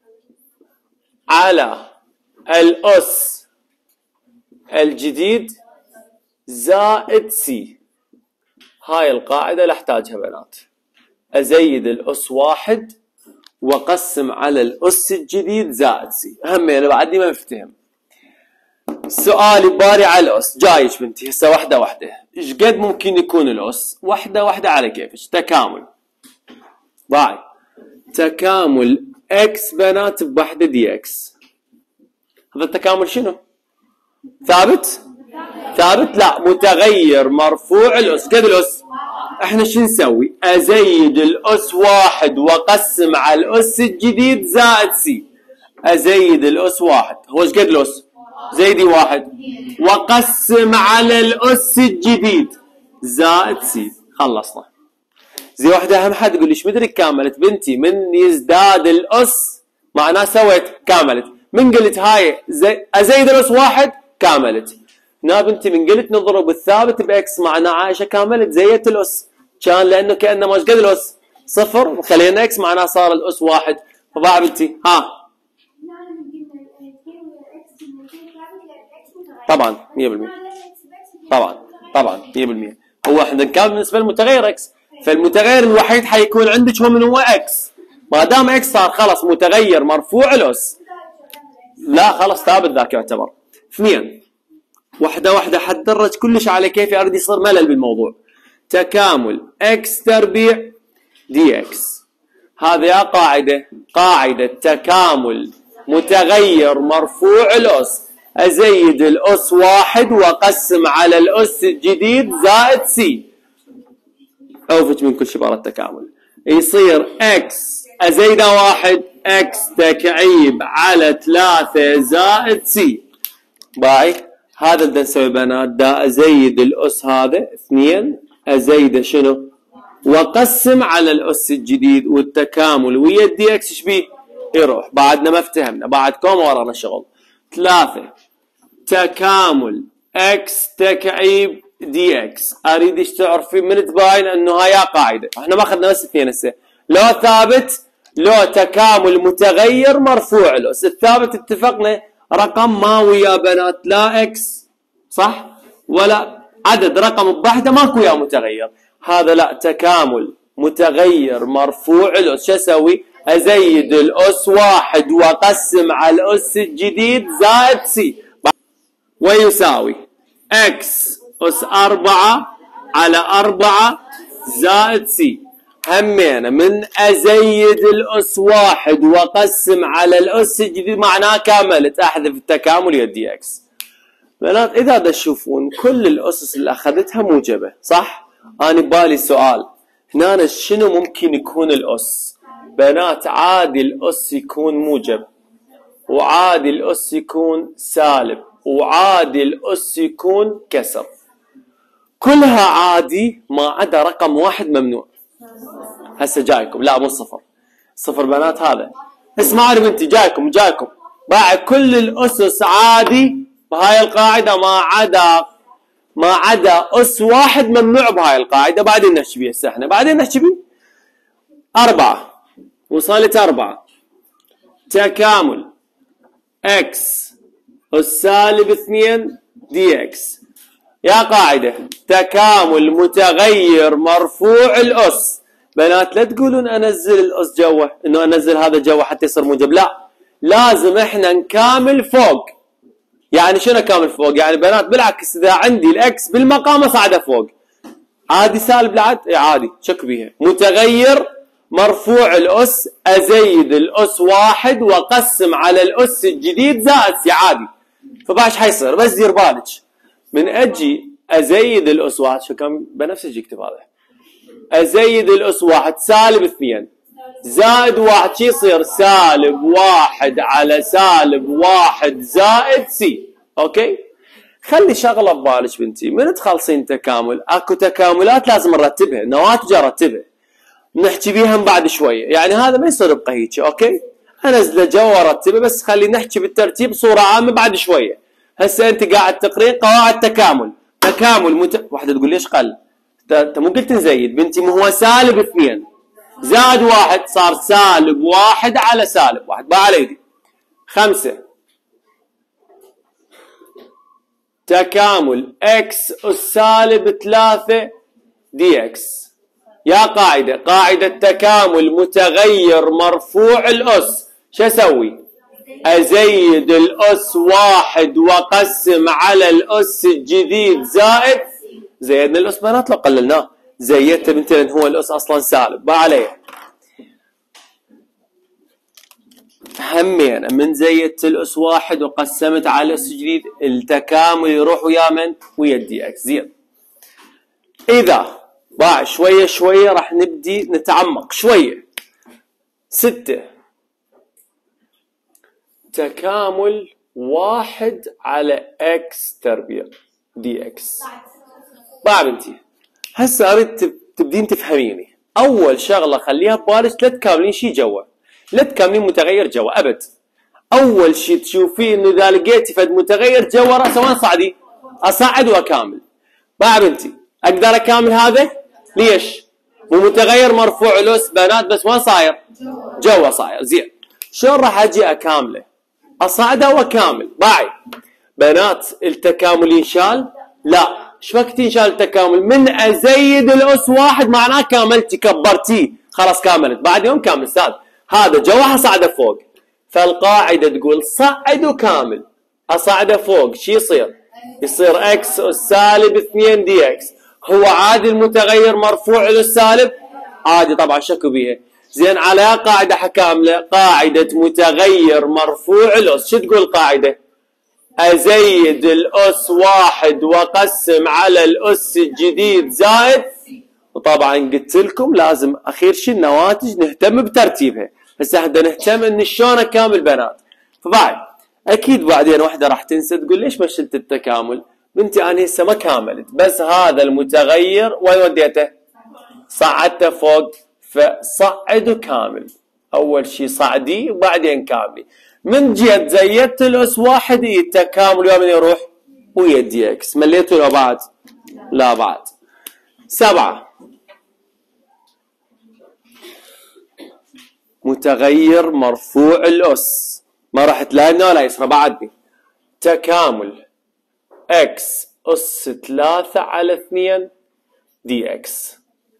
على الاس الجديد زائد سي. هاي القاعدة لا احتاجها بنات. ازيد الاس واحد واقسم على الاس الجديد زائد سي. همين بعدني ما مفتهم. سؤالي باري على الاس جايش بنتي هسه واحدة واحدة. ايش قد ممكن يكون الاس؟ واحدة واحدة على كيفش. تكامل باي تكامل اكس بنات بوحدة دي اكس. هذا التكامل شنو؟ ثابت؟ ثابت؟ لا متغير مرفوع الاس. قد الاس؟ احنا شو نسوي؟ ازيد الاس واحد واقسم على الاس الجديد زائد سي. ازيد الاس واحد هو ايش قد الاس؟ زيدي واحد واقسم على الاس الجديد زائد سي. خلصنا. زي واحدة اهم حد يقول لي ايش مدري كاملت بنتي من يزداد الاس معناه سويت كاملت. من قلت هاي ازيد الاس واحد كاملت. نا بنتي من قلت نضرب الثابت باكس معناه عايشه كاملت زيت الاس كان لانه كانه ما قد الاس صفر خلينا اكس معناه صار الاس واحد. فباع بنتي ها طبعا 100% طبعا 100%. هو احنا كان بالنسبه للمتغير اكس فالمتغير الوحيد حيكون عندك هو من هو اكس. ما دام اكس صار خلاص متغير مرفوع الاس. لا خلاص ثابت ذاك يعتبر. اثنين واحدة واحدة حتدرج كلش على كيفي اريد يصير ملل بالموضوع. تكامل اكس تربيع دي اكس. هذه قاعدة تكامل متغير مرفوع الاس. ازيد الاس واحد واقسم على الاس الجديد زائد سي. اوفج من كل شيء برا التكامل. يصير اكس ازيده واحد اكس تكعيب على 3 زائد سي. باي هذا بدنا نسوي بنات. دا ازيد الاس هذا 2 ازيده شنو؟ واقسم على الاس الجديد والتكامل ويا الدي اكس ايش بيه؟ يروح. بعدنا ما افتهمنا بعدكم ورانا شغل. 3 تكامل اكس تكعيب دي اكس. اريد ايش تعرفين من تباين انه هاي قاعده. احنا ما اخذنا بس اثنين هسه. لو ثابت لو تكامل متغير مرفوع الاس. الثابت اتفقنا رقم ما ويا بنات لا اكس صح ولا عدد رقم بوحده ماكو وياه متغير. هذا لا تكامل متغير مرفوع الاس. شو اسوي؟ ازيد الاس واحد واقسم على الاس الجديد زائد سي ويساوي اكس اس 4 على 4 زائد سي. همينا من ازيد الاس واحد واقسم على الاس الجديد معناه كاملت. احذف التكامل يدي اكس. بنات اذا تشوفون كل الاسس اللي اخذتها موجبه صح؟ انا ببالي سؤال هنا شنو ممكن يكون الاس؟ بنات عادي الاس يكون موجب وعادي الاس يكون سالب وعادي الاس يكون كسر. كلها عادي ما عدا رقم واحد ممنوع. هسه جايكم لا مو صفر. صفر بنات هذا اسمعوا بنتي جايكم باع كل الاسس عادي بهاي القاعده ما عدا اس واحد ممنوع بهاي القاعده. بعدين نحكي بيه هسه احنا بعدين نحكي بيه. 4 وصلت 4 تكامل اكس السالب 2 دي اكس. يا قاعدة تكامل متغير مرفوع الاس. بنات لا تقولون انزل الاس جوا انه انزل هذا جوا حتى يصير موجب. لا لازم احنا نكامل فوق. يعني شنو كامل فوق؟ يعني بنات بالعكس اذا عندي الاكس بالمقام اصعده فوق. عادي سالب العد؟ اي عادي، شك بيها. متغير مرفوع الاس ازيد الاس واحد واقسم على الاس الجديد زائد سي، عادي. فباش حيصير؟ بس دير بالك من اجي ازيد الاس واحد، شو كان بنفسجي يكتب هذا، ازيد الاس واحد سالب 2 زائد واحد، شي يصير سالب 1 على سالب 1 زائد سي. اوكي؟ خلي شغله ببالك بنتي، من تخلصين تكامل اكو تكاملات لازم نرتبها، نواتج ارتبها نحكي بيها بعد شويه، يعني هذا ما يصير يبقى هيك. اوكي؟ انزله جوا ارتبه، بس خلي نحكي بالترتيب صوره عامه بعد شويه. هسه انت قاعد تقرين قواعد تكامل. واحده تقول ليش قل؟ انت مو قلت نزيد بنتي؟ مو هو سالب 2 زائد 1 صار سالب 1 على سالب 1. بقى على يدي 5 تكامل اكس اس سالب 3 دي اكس. يا قاعدة تكامل متغير مرفوع الأس، شو أسوي؟ أزيد الأس 1 وأقسم على الأس الجديد زائد. زيدنا الأس بنات لو قللناه، زيدت بنتي لأن هو الأس أصلا سالب. ما عليه همين من زيدت الأس 1 وقسمت على الأس الجديد، التكامل يروح ويا من؟ ويا الدي اكس. زين، إذا باع شوية شوية راح نبدي نتعمق شوية. 6 تكامل 1 على اكس تربيع دي اكس. باع بنتي هسه اريد تبدين تفهميني. اول شغلة خليها ببالك، لا تكاملين شي جوا، لا تكاملين متغير جوا ابد. اول شي تشوفين انه اذا لقيتي فد متغير جوا راسه وين صعدي؟ اصعد واكامل. باع بنتي اقدر اكامل هذا؟ ليش؟ ومتغير مرفوع الاس بنات، بس وين صاير؟ جوا صاير. زين، شلون راح اجي اكامله؟ اصعده واكامل. باعي بنات التكامل ينشال؟ لا. ايش وقت ينشال التكامل؟ من ازيد الاس 1 معناه كاملتي، كبرتيه، خلاص كاملت. بعد يوم كامل استاذ، هذا جوا حصعده فوق. فالقاعده تقول صعد وكامل. اصعده فوق شو يصير؟ يصير اكس اس سالب 2 دي اكس. هو عادي المتغير مرفوع له السالب؟ عادي طبعا، شكوا بيها. زين، على قاعده حكامله، قاعده متغير مرفوع الاس. شو تقول قاعده؟ ازيد الاس 1 واقسم على الاس الجديد زائد. وطبعا قلت لكم لازم اخير شيء النواتج نهتم بترتيبها. هسه بدنا نهتم ان شلون اكامل بنات. فبعد اكيد بعدين وحده راح تنسى تقول ليش ما شلت التكامل؟ بنتي انا هسه ما كاملت، بس هذا المتغير وين وديته؟ صعدته فوق. فصعد وكامل. اول شيء صعدي وبعدين كاملي. من جيت زيدت الاس 1 التكامل ويا من يروح؟ ويا دي اكس. مليتوا ولا بعد؟ لا بعد. 7 متغير مرفوع الاس، ما رحت لا يمنى ولا يسرى، بعدني تكامل اكس اس 3 على 2 دي اكس.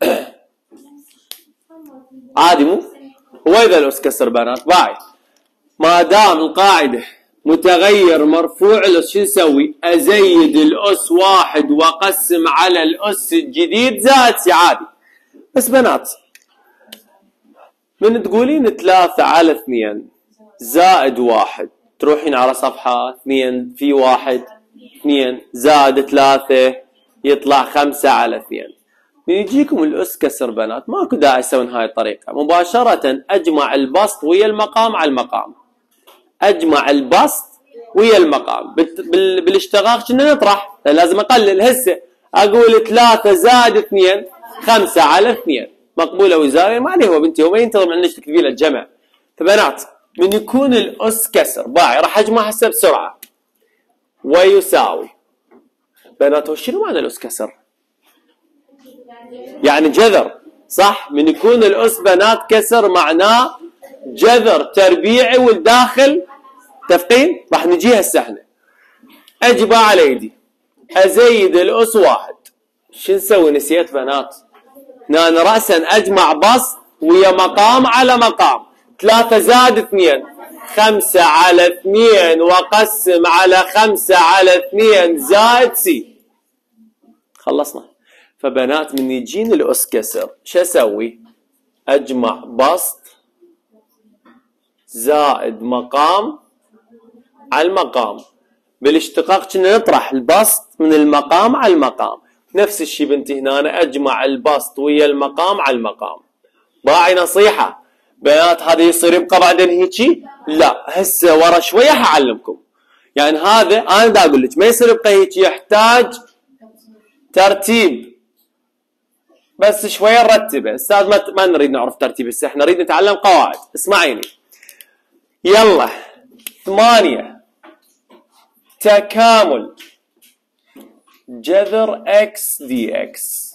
عادي مو؟ واذا الاس كسر بنات باعي. ما دام القاعده متغير مرفوع الاس، شو نسوي؟ ازيد الاس 1 واقسم على الاس الجديد زائد سي. عادي. بس بنات من تقولين 3 على 2 زائد 1 تروحين على صفحه 2 في 1 2 زائد 3 يطلع 5 على 2. من يجيكم الاس كسر بنات ماكو داعي تسوون هاي الطريقه، مباشره اجمع البسط ويا المقام على المقام. اجمع البسط ويا المقام. بالاشتقاق كنا نطرح، لازم اقلل. هسه اقول 3 زائد 2 5 على 2. مقبوله وزاريه؟ ما عليه هو بنتي، هو ما ينتظر من عندك تكتبي له الجمع. فبنات من يكون الاس كسر باعي راح اجمع هسه بسرعه. ويساوي بنات شنو معنى الاس كسر؟ يعني جذر، صح؟ من يكون الاس بنات كسر معناه جذر تربيعي والداخل تفقين. راح نجيها هسه احنا. اجي بقى على ايدي ازيد الاس 1. شو نسوي؟ نسيت بنات. انا راسا اجمع بسط ويا مقام على مقام. 3 زائد 2 5 على 2 وأقسم على 5 على 2 زائد سي. خلصنا. فبنات من يجيني الأس كسر شو أسوي؟ أجمع بسط زائد مقام على المقام. بالاشتقاق كنا نطرح البسط من المقام على المقام. نفس الشيء بنتي هنا أجمع البسط ويا المقام على المقام. باعي نصيحة بنات هذا يصير يبقى بعدين هيجي؟ لا هسه ورا شوية حعلمكم. يعني هذا أنا دا أقول لك ما يصير يبقى هيجي، يحتاج ترتيب بس شوية نرتبه. أستاذ ما نريد نعرف ترتيب هسه، احنا نريد نتعلم قواعد. اسمعيني يلا. 8 تكامل جذر اكس دي اكس.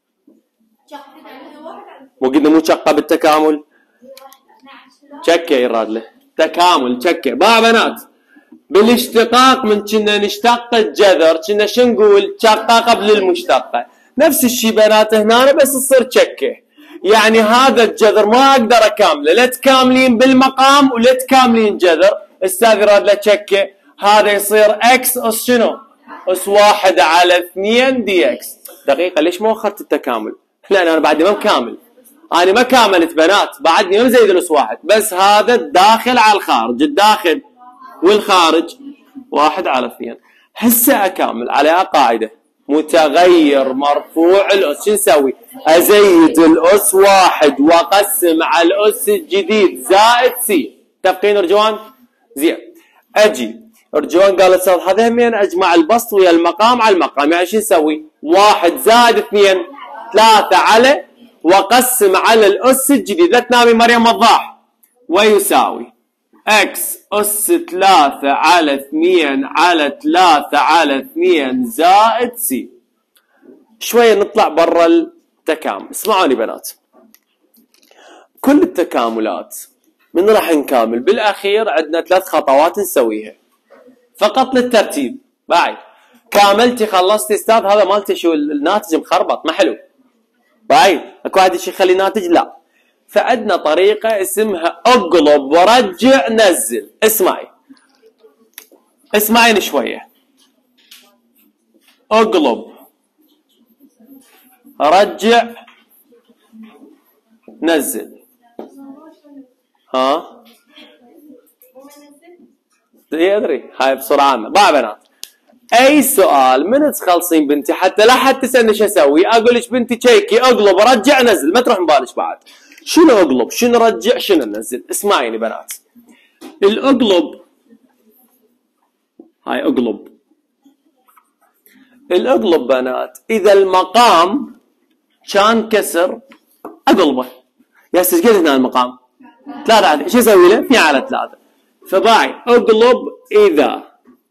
وقلنا مو شقة بالتكامل، شكة يراد له تكامل شكة. بنات بالاشتقاق من كنا نشتق الجذر كنا شو نقول؟ شقة قبل المشتقة. نفس الشيء بنات هنا بس تصير شكة. يعني هذا الجذر ما اقدر اكامله، لا تكاملين بالمقام ولا تكاملين جذر. استاذ يراد له شكة، هذا يصير اكس اس شنو؟ اس 1 على 2 دي اكس. دقيقة ليش ما اخذت التكامل؟ لان انا بعدني ما مكامل، انا ما كاملت بنات، بعدني ما مزيد الاس 1، بس هذا الداخل على الخارج، الداخل والخارج 1 على 2. هسه اكامل على قاعدة متغير مرفوع الاس. شو نسوي؟ ازيد الاس 1 واقسم على الاس الجديد زائد سي. متفقين رجوان؟ زين. اجي رجوان قال استاذ هذا همين اجمع البسط ويا المقام على المقام. يعني شو نسوي؟ 1 زائد 2 3 على واقسم على الاس الجديد. لا تنامي مريم وضاح. ويساوي اكس اس 3 على 2 على 3 على 2 زائد سي. شوية نطلع برا التكامل. اسمعوني بنات، كل التكاملات من راح نكامل بالاخير عندنا 3 خطوات نسويها فقط للترتيب. بعد كاملتي خلصتي استاذ هذا مالتي شو الناتج مخربط ما حلو. بعد اكو واحد شيء يخلي ناتج؟ لا. فعندنا طريقة اسمها اقلب ورجع نزل. اسمعيني شوية. اقلب رجع نزل. ها ادري هاي بسرعة عامة. بنات اي سؤال من تخلصين بنتي حتى لا حد تسالني شو اسوي، اقول لك بنتي تشيكي اقلب رجع نزل، ما تروح مبالش بعد. شنو اقلب؟ شنو رجع؟ شنو نزل؟ اسمعيني بنات، الاقلب هاي الاقلب بنات اذا المقام كان كسر اقلبه. يا سيدي قد هنا المقام 3 على شو اسوي له؟ 2 على 3. فباعي اقلب اذا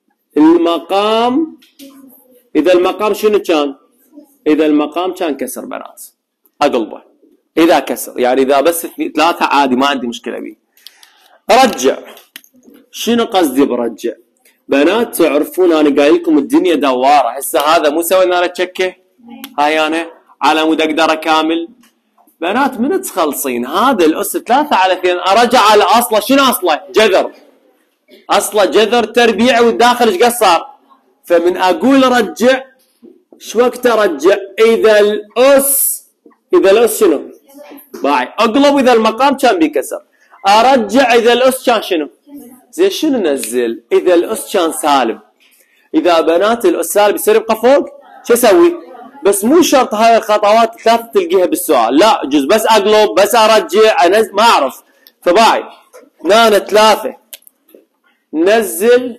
المقام شنو كان؟ اذا المقام كان كسر بنات اقلبه. اذا كسر يعني اذا بس 3 عادي ما عندي مشكله بيه. رجع شنو قصدي برجع؟ بنات تعرفون انا قايل لكم الدنيا دواره. هسه هذا مو سوينا له تشكه، هاي انا على مود اقدر اكامل. بنات من تخلصين هذا الاس 3 على 2 ارجع على اصله. شنو اصله؟ جذر. اصله جذر تربيعي والداخل ايش قد صار؟ فمن اقول رجع شو وقت ارجع؟ اذا الاس شنو؟ باعي اقلب اذا المقام كان بيكسر. ارجع اذا الاس كان شنو؟ زين شنو نزل؟ اذا الاس كان سالب. اذا بنات الاس سالب يصير يبقى فوق. شو اسوي؟ بس مو شرط هاي الخطوات الثلاث تلقيها بالسؤال، لا جزء بس اقلب بس ارجع انزل ما اعرف. فباعي هنا 3 نزل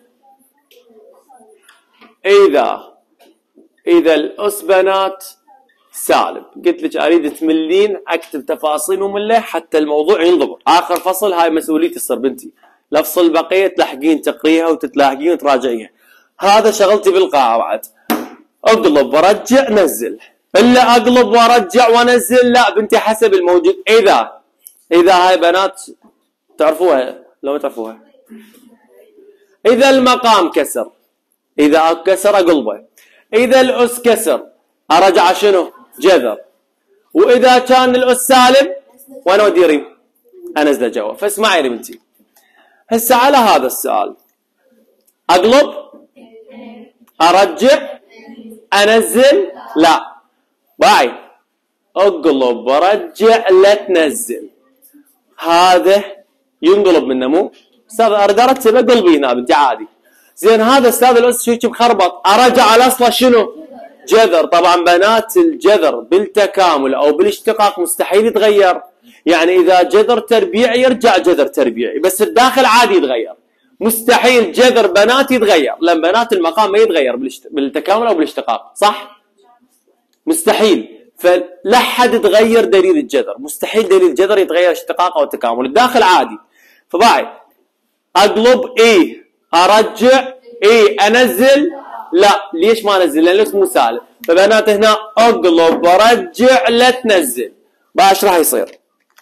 اذا الاس بنات سالب. قلت لك اريد تملين اكتب تفاصيل ممله حتى الموضوع ينضبط. اخر فصل هاي مسؤوليتي تصير بنتي، لفصل البقيه تلحقين تقريها وتتلاحقين وتراجعيها. هذا شغلتي بالقواعد. اقلب ورجع نزل. الا اقلب وارجع وانزل لا بنتي حسب الموجود. اذا هاي بنات تعرفوها لو ما تعرفوها. اذا المقام كسر، اذا كسر اقلبه. اذا الاس كسر ارجع شنو؟ جذر. واذا كان الاس سالب وانا وديري انزله جوا. فاسمعي يا بنتي، هسه على هذا السؤال اقلب، ارجع، انزل، لا باي اقلب ورجع لا تنزل. هذا ينقلب منه مو استاذ اريد ارتب قلبي هنا بنتي عادي. زين هذا استاذ الاس شو مخربط، ارجع على اصله شنو؟ جذر. طبعا بنات الجذر بالتكامل او بالاشتقاق مستحيل يتغير، يعني اذا جذر تربيعي يرجع جذر تربيعي، بس الداخل عادي يتغير. مستحيل جذر بنات يتغير، لان بنات المقام ما يتغير بالتكامل او بالاشتقاق، صح؟ مستحيل. فلا حد يتغير دليل الجذر، مستحيل دليل الجذر يتغير اشتقاق او تكامل، الداخل عادي. فبعد اقلب اي، ارجع اي، انزل لا. ليش ما انزل؟ لان الاسم مو سالب. فبنات هنا اقلب ورجع لا تنزل. بعد ايش راح يصير؟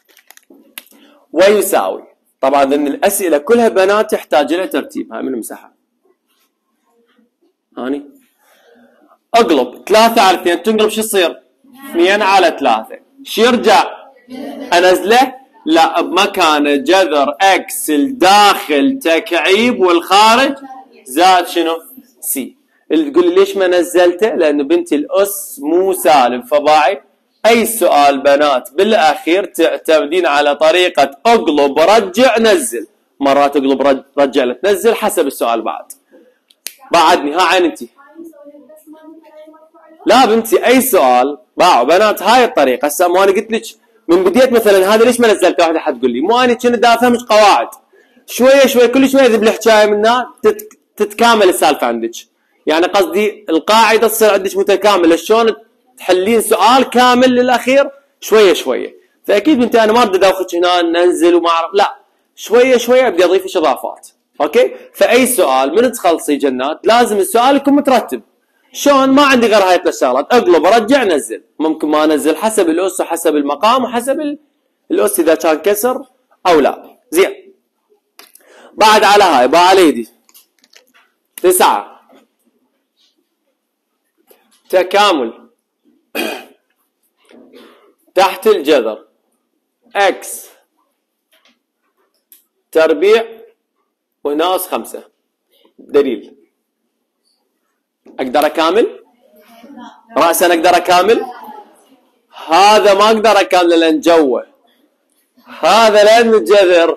ويساوي. طبعا لان الاسئله كلها بنات تحتاج لها ترتيب. هاي من المساحه هاني اقلب 3 على 2 تنقلب شو يصير؟ 2 على 3. شو يرجع؟ انزله؟ لا، بمكان جذر اكس الداخل تكعيب والخارج زائد شنو؟ سي. تقول لي ليش ما نزلته؟ لان بنتي الاس مو سالب. فباعي اي سؤال بنات بالاخير تعتمدين على طريقه اقلب رجع نزل. مرات اقلب رجع لا تنزل حسب السؤال. بعدني ها عين انتي. لا بنتي اي سؤال باعوا بنات هاي الطريقه. هسه مو انا قلت لك من بديت مثلا هذا ليش ما نزلته؟ واحده حتقول لي مو انا كنت دا افهمك قواعد شويه شويه، كل شويه ذي بالحكايه منها تتكامل السالفه عندك. يعني قصدي القاعده تصير عندك متكامله، شلون تحلين سؤال كامل للاخير شويه شويه. فاكيد بنتي انا ما بدي ادوخك هنا ننزل وما اعرف، لا شويه شويه بدي اضيف اضافات. اوكي؟ فاي سؤال من تخلصي جنات لازم السؤال يكون مترتب. شلون؟ ما عندي غير هاي 3 شغلات، اقلب ارجع نزل. ممكن ما انزل حسب الاس وحسب المقام وحسب الاس اذا كان كسر او لا. زين بعد على هاي باع على يدي 9 تكامل تحت الجذر اكس تربيع وناقص 5. دليل اقدر اكامل؟ راسا اقدر اكامل؟ هذا ما اقدر اكامله لان جوه، هذا لان الجذر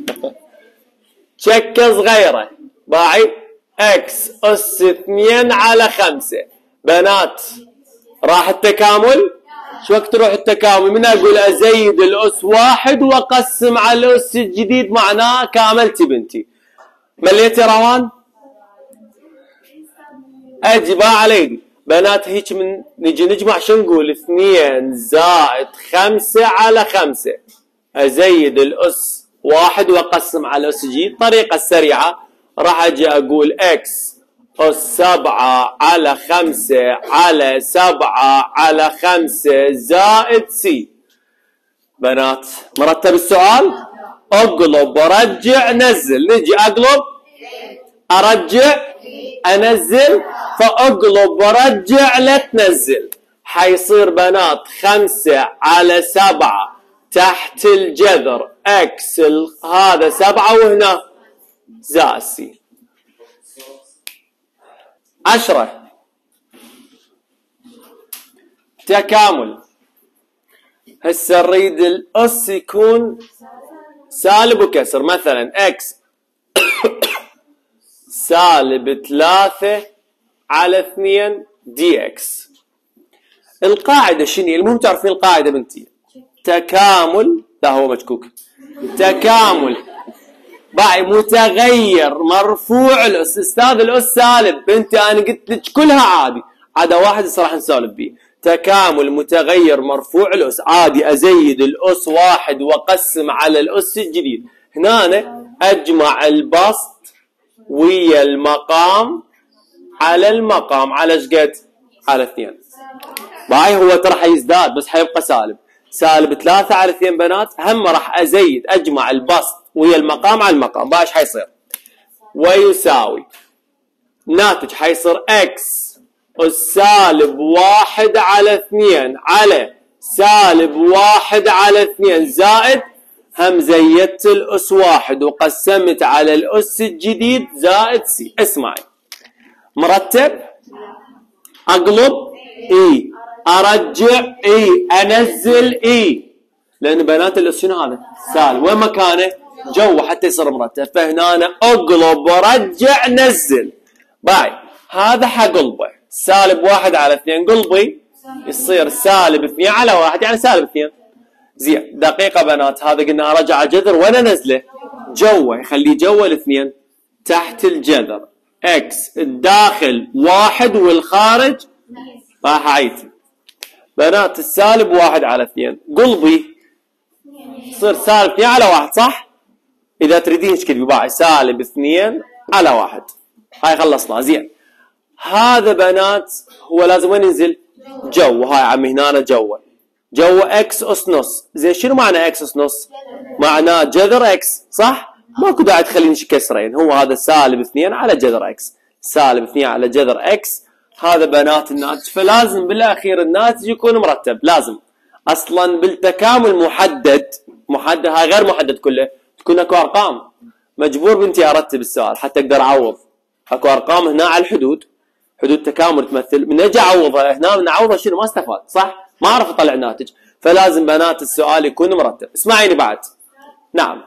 شكه صغيره. باعي اكس اس 2 على 5. بنات راح التكامل. شو وقت تروح التكامل؟ من اقول ازيد الاس 1 واقسم على الاس الجديد معناه كاملتي بنتي. مليتي روان؟ اجي باع علي بنات هيك من نجي نجمع شو نقول؟ 2 زائد 5 على 5. ازيد الاس 1 واقسم على الاس الجديد. الطريقه السريعه راح اجي اقول اكس اس 7 على 5 على 7 على 5 زائد سي. بنات مرتب السؤال؟ اقلب ورجع نزل. نجي اقلب ارجع انزل، فاقلب ورجع لا تنزل. حيصير بنات 5 على 7 تحت الجذر اكس هذا 7 وهنا زائد سي. 10 تكامل. هسه نريد الاس يكون سالب وكسر. مثلا اكس سالب 3 على 2 دي اكس. القاعده شنو؟ المهم تعرفين القاعده بنتي. تكامل، لا هو مشكوك. تكامل باعي متغير مرفوع الاس. استاذ الاس سالب بنتي انا قلت لك كلها عادي عدا واحد راح نسولف بيه. تكامل متغير مرفوع الاس عادي. ازيد الاس 1 واقسم على الاس الجديد. هنا أنا اجمع البسط ويا المقام على المقام على ايش قد؟ على 2. باعي هو ترى حيزداد بس حيبقى سالب. سالب 3 على 2 بنات. هم راح ازيد اجمع البسط ويا المقام على المقام. باعي ايش حيصير؟ ويساوي ناتج حيصير اكس السالب 1 على 2 على سالب 1 على 2 زائد هم زيدت الأس 1 وقسمت على الأس الجديد زائد سي. اسمعي، مرتب، أقلب إي، أرجع إي، أنزل إي، لأن بنات الأس شنو هذا؟ سالب. وين مكانه؟ جوا حتى يصير مرتب. فهنا أنا أقلب ورجع نزل. باي، هذا حقلبه سالب 1 على 2، قلبي يصير سالب 2 على 1 يعني سالب 2. زين، دقيقة بنات، هذا قلنا أرجع جذر وين أنزله؟ جوا، يخليه جوا الاثنين تحت الجذر. اكس الداخل 1 والخارج راح أعيد بنات السالب 1 على 2، قلبي يصير سالب 2 على 1 صح؟ إذا تريدين تكتبي باعي سالب 2 على 1. هاي خلصنا. زين، هذا بنات هو لازم وين ينزل؟ جو. هاي عمي هنا جوا، جوا اكس اس نص. زين، شنو معنى اكس اس نص؟ معناه جذر اكس صح؟ ماكو داعي تخليني كسرين، هو هذا سالب 2 على جذر اكس، سالب 2 على جذر اكس. هذا بنات الناتج. فلازم بالاخير الناتج يكون مرتب، لازم اصلا بالتكامل محدد، هاي غير محدد كله، تكون اكو ارقام. مجبور بنتي ارتب السؤال حتى اقدر اعوض. اكو ارقام هنا على الحدود، حدود تكامل تمثل، من اجي اعوضها هنا من اعوضها شنو؟ ما استفاد صح؟ ما اعرف اطلع ناتج. فلازم بنات السؤال يكون مرتب. اسمعيني بعد. نعم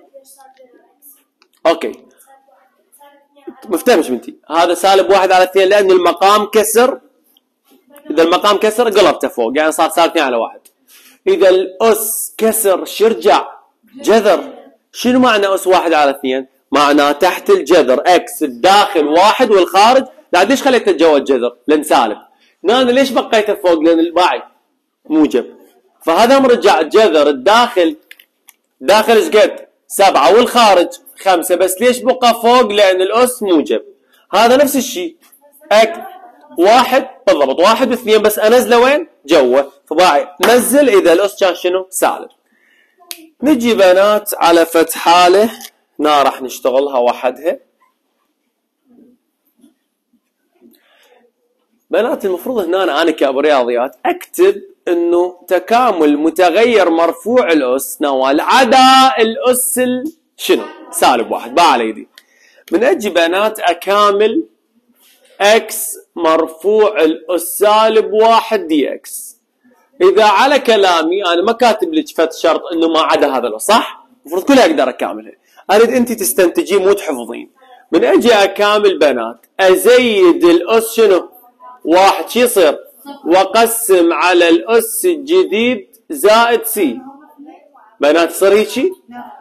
اوكي، مفتهمش بنتي؟ هذا سالب 1 على 2 لأن المقام كسر. إذا المقام كسر قلبته فوق يعني صار سالب 2 على 1. إذا الأس كسر شرجع جذر. شنو معنى أس 1 على 2؟ معناه تحت الجذر اكس الداخل 1 والخارج. لا ليش خليته جوا الجذر؟ لأن سالب. أنا ليش بقيته فوق؟ لأن الباعي موجب. فهذا مرجع الجذر الداخل داخل ايش قد؟ 7 والخارج 5، بس ليش بقى فوق؟ لأن الأس موجب. هذا نفس الشيء، واحد بالضبط، 1 و2 بس انزله وين؟ جوا. فباعي نزل اذا الأس كان شنو؟ سالب. نجي بنات على فتح حاله، هنا راح نشتغلها وحدها. بنات المفروض هنا انا كأبو رياضيات اكتب انه تكامل متغير مرفوع الأس نوال عدا الأس شنو؟ سالب 1. باع على يدي. من اجي بنات اكامل اكس مرفوع الأس سالب 1 دي اكس. اذا على كلامي انا ما كاتب لك فت شرط انه ما عدا هذا الأس صح؟ المفروض كلها اقدر اكاملها. اريد انت تستنتجين مو تحفظين. من اجي اكامل بنات ازيد الأس شنو؟ 1 شو يصير؟ واقسم على الأس الجديد زائد سي. بنات يصير هيجي؟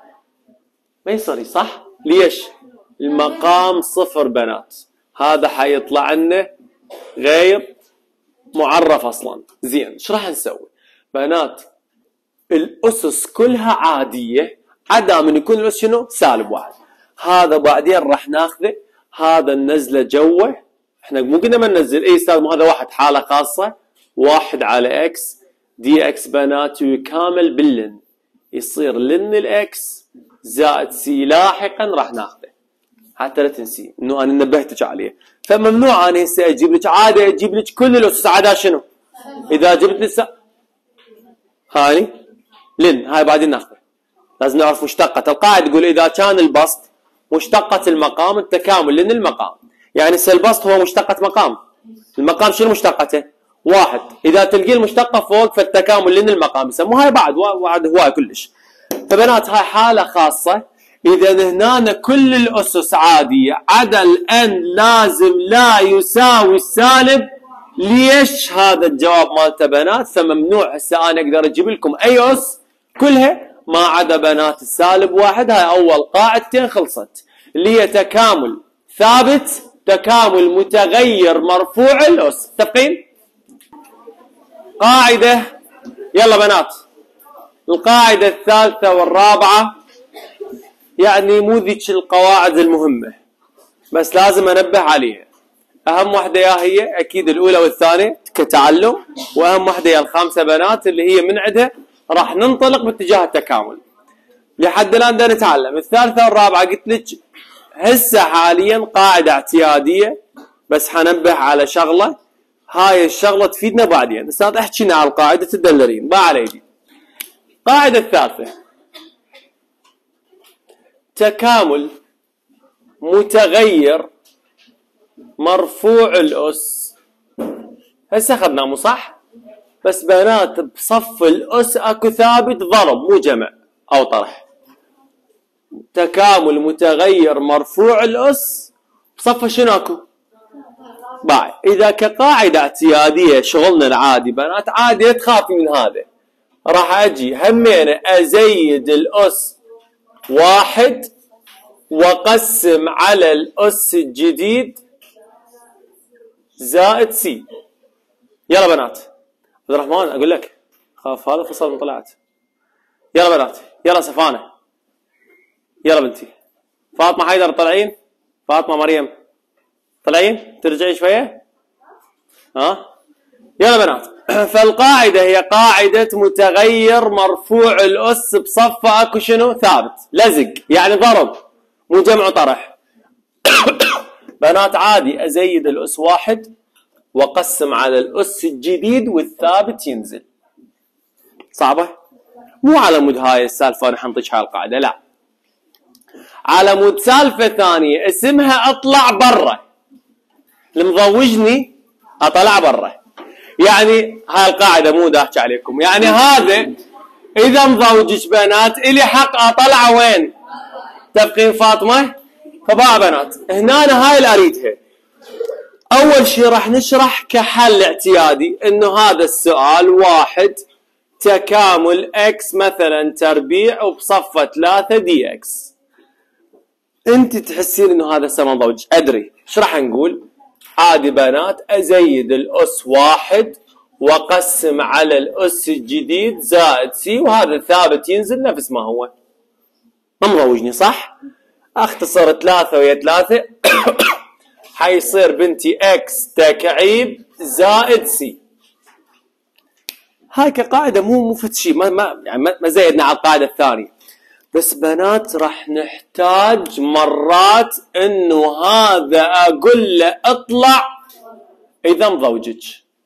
ما يصير صح؟ ليش؟ المقام صفر بنات، هذا حيطلع لنا غير معرف اصلا. زين، ايش راح نسوي؟ بنات الأسس كلها عادية عدا من يكون الأس شنو؟ سالب 1. هذا بعدين راح ناخذه، هذا ننزله جوه. احنا مو قلنا ما ننزل؟ اي استاذ هذا واحد حالة خاصة، 1 على اكس دي اكس بنات ويكامل باللن، يصير لن الاكس زائد سي. لاحقا راح ناخذه حتى لا تنسي انه انا نبهتك عليه. فممنوع انا هسه اجيب لك عاده، اجيب لك كل الاسس عدا شنو؟ اذا جبت لسه هاي لن، هاي بعدين ناخذه. لازم نعرف مشتقة القاعده تقول اذا كان البسط مشتقة المقام التكامل لن المقام. يعني هسه البسط هو مشتقة مقام. المقام شنو مشتقته؟ 1. اذا تلقي المشتقة فوق فالتكامل لن المقام يسموها هاي بعد هواي كلش. فبنات هاي حالة خاصة. إذا هنا كل الأسس عادية عدا الN لازم لا يساوي السالب. ليش هذا الجواب مالته بنات؟ فممنوع هسه أنا أقدر أجيب لكم أي أس كلها ما عدا بنات السالب 1. هاي أول قاعدتين خلصت اللي هي تكامل ثابت، تكامل متغير مرفوع الأس. متفقين؟ قاعدة، يلا بنات، القاعدة الثالثة والرابعة يعني مو ذيك القواعد المهمة بس لازم انبه عليها. اهم واحدة يا هي اكيد الاولى والثانية كتعلم، واهم واحدة يا الخامسة بنات اللي هي من عندها راح ننطلق باتجاه التكامل. لحد الان بدنا نتعلم. الثالثة والرابعة قلت لك هسه حاليا قاعدة اعتيادية بس حنبه على شغلة، هاي الشغلة تفيدنا بعدين. استاذ احكينا على القاعدة تدلرين. با على يدي. القاعدة الثالثة تكامل متغير مرفوع الأس. هسه اخذناه مو صح؟ بس بنات بصف الأس اكو ثابت ضرب مو جمع أو طرح. تكامل متغير مرفوع الأس بصفه شنو اكو؟ باي. إذا كقاعدة اعتيادية شغلنا العادي بنات عادي لا تخافي من هذا، راح أجي همين أزيد الأس 1 وأقسم على الأس الجديد زائد سي. يلا بنات عبد الرحمن أقول لك خاف هذا فصل من طلعت. يلا بنات يلا سفانة يلا بنتي فاطمة حيدر طلعين، فاطمة مريم طلعين ترجعين شوية يلا بنات. فالقاعدة هي قاعدة متغير مرفوع الأس بصفة اكو شنو ثابت لزق يعني ضرب مو جمع طرح. بنات عادي أزيد الأس 1 وأقسم على الأس الجديد والثابت ينزل. صعبة؟ مو على مود هاي السالفة نحن نطيش هاي القاعدة، لا على مود سالفة ثانية اسمها اطلع برا. المضوجني اطلع برا، يعني هاي القاعدة مو داحكي عليكم، يعني هذا اذا مضوجك بنات الي حق اطلع وين؟ تبقين فاطمة؟ فبقى بنات هنا أنا هاي اللي اريدها. اول شيء راح نشرح كحل اعتيادي انه هذا السؤال 1 تكامل اكس مثلا تربيع وبصفة 3 دي اكس. انت تحسين انه هذا سما ضوج ادري. ايش راح نقول؟ عادي بنات ازيد الاس 1 واقسم على الاس الجديد زائد سي وهذا ثابت ينزل نفس ما هو. ما مضوجني صح؟ اختصر 3 ويا 3 حيصير بنتي اكس تكعيب زائد سي. هاي كقاعدة مو فد شيء ما زيدنا على القاعدة الثانية. بس بنات راح نحتاج مرات انه هذا اقول له اطلع اذا مضوجك.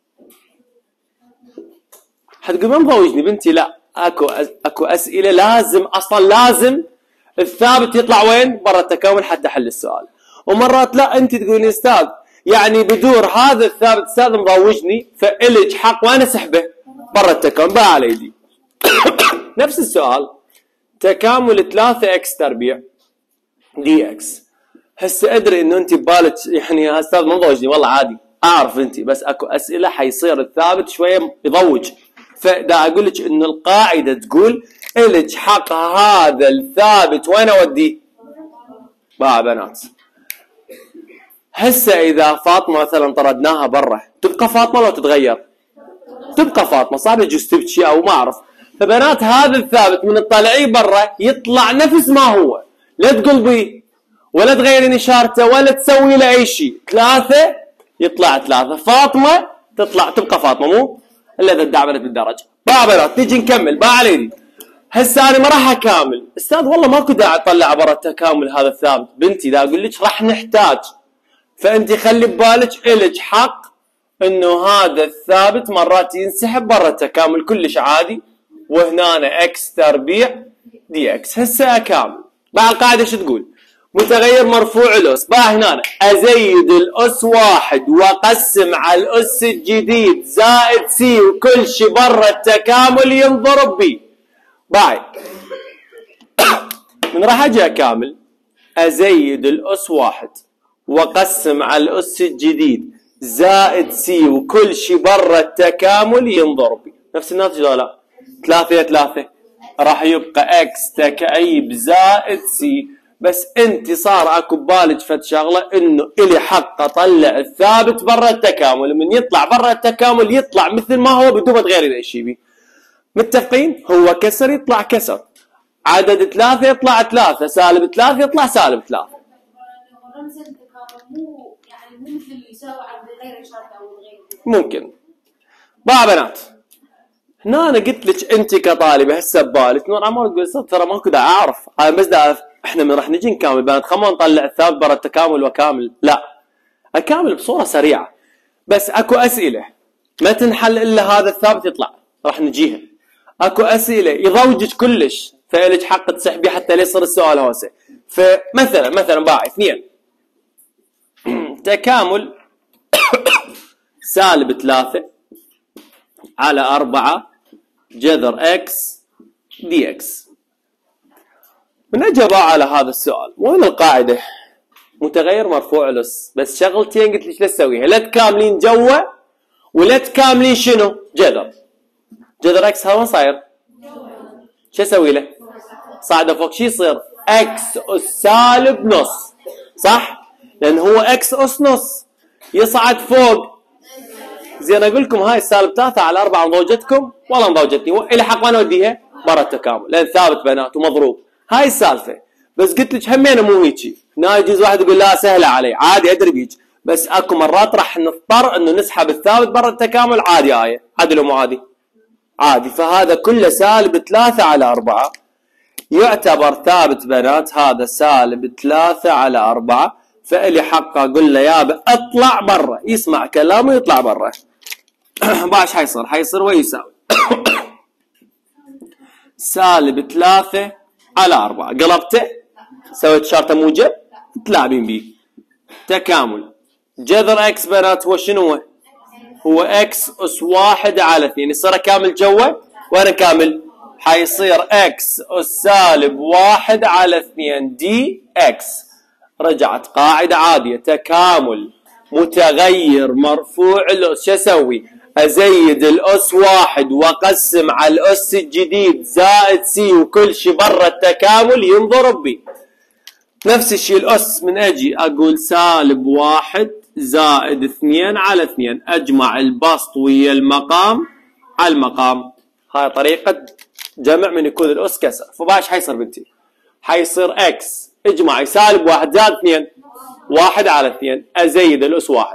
حتقول ما مضوجني بنتي، لا اكو اسئلة لازم اصلا لازم الثابت يطلع وين؟ برا التكامل حتى حل السؤال. ومرات لا انت تقولين استاذ يعني بدور هذا الثابت استاذ مضوجني فالج حق وانا سحبه برا التكامل بقى على يدي. نفس السؤال تكامل 3 اكس تربيع دي اكس. هسه ادري انه انت ببالك يعني يا استاذ ما مضوجني والله عادي اعرف انت، بس اكو اسئله حيصير الثابت شويه يضوج. فدا اقول لك انه القاعده تقول الج حق هذا الثابت وين اوديه؟ بقى بنات هسه اذا فاطمه مثلا طردناها برا تبقى فاطمه لو تتغير؟ تبقى فاطمه. صار يجوز تبكي او ما اعرف. فبنات هذا الثابت من تطلعيه برا يطلع نفس ما هو، لا تقلبيه ولا تغيرين اشارته ولا تسوي له اي شيء. 3 يطلع 3. فاطمه تطلع تبقى فاطمه مو الا اذا دعمت بالدرجه. بقى بنات تيجي نكمل بقى عليدي. هسه انا ما راح اكامل استاذ والله ماكو داعي اطلع برا التكامل هذا الثابت. بنتي دا اقول لك راح نحتاج، فانت خلي ببالك الك حق انه هذا الثابت مرات ينسحب برا التكامل كلش عادي، وهنا اكس تربيع دي اكس. هسه اكامل بقى القاعده شو تقول؟ متغير مرفوع الاس. بقى هنا ازيد الاس 1 واقسم على الاس الجديد زائد سي وكل شيء برا التكامل ينضرب بي. باي من راح اجي اكامل ازيد الاس 1 واقسم على الاس الجديد زائد سي وكل شيء برا التكامل ينضرب بي. نفس الناتج ولا لا؟ 3 يا 3 راح يبقى اكس تكعيب زائد سي. بس انت صار اكو ببالك فد شغله انه الي حق اطلع الثابت برا التكامل. من يطلع برا التكامل يطلع مثل ما هو بدون ما تغيرين اي شيء بيه. متفقين؟ هو كسر يطلع كسر، عدد 3 يطلع 3، سالب 3 يطلع سالب 3. رمز التكامل مو يعني مو مثل يساوي على غير اشارته او غير ممكن. بقى بنات هنا انا قلت لك انت كطالبه هسه ببالك نور عمر تقول ترى ماكو داعي اعرف انا بس احنا من راح نجي نكامل بنات خلونا نطلع الثابت برا التكامل واكامل. لا اكامل بصوره سريعه، بس اكو اسئله ما تنحل الا هذا الثابت يطلع راح نجيها. اكو اسئله يضوجك كلش فإلك حق تسحبي حتى لا يصير السؤال هوسه. فمثلا باعي 2 تكامل سالب 3 على 4 جذر اكس دي اكس. من اجى على هذا السؤال وين القاعده؟ متغير مرفوع لس، بس شغلتين قلت لك لا تسويها، لا تكاملين جوا ولا تكاملين شنو؟ جذر اكس. هذا وين صاير؟ شو اسوي له؟ صاعده فوق شو يصير؟ اكس اس سالب نص، صح؟ لان هو اكس اس نص يصعد فوق. زين اقول لكم هاي السالب 3 على 4 مضوجتكم والله مضوجتني، الى حق وين اوديها؟ برا التكامل لان ثابت بنات ومضروب. هاي السالفه، بس قلت لك همينه مو هيجي. هنا يجوز واحد يقول لا سهله علي، عادي ادري بيج، بس اكو مرات راح نضطر انه نسحب الثابت برا التكامل. عادي هاي، عادي لو مو عادي؟ عادي. فهذا كله سالب 3 على 4 يعتبر ثابت بنات. هذا سالب 3 على 4، فإلي حق اقول له يابا اطلع برا، يسمع كلامه يطلع برا. باش حيصير ويساوي سالب 3 على 4. قلبته سويت شرطه موجب تلاعبين بيه. تكامل جذر اكس بنات هو شنو؟ هو اكس اس 1 على 2. يصير كامل جوا وانا كامل، حيصير اكس اس سالب 1 على 2 دي اكس. رجعت قاعده عاديه، تكامل متغير مرفوع الاس. شو اسوي؟ ازيد الاس 1 واقسم على الاس الجديد زائد سي، وكل شيء برا التكامل ينضرب بي. نفس الشيء الاس، من اجي اقول سالب 1 زائد 2 على 2، اجمع البسط ويا المقام على المقام. هاي طريقه جمع من يكون الاس كسر. فباش حيصير بنتي؟ حيصير اكس اجمعي سالب 1 زائد 2 1 على 2، ازيد الاس 1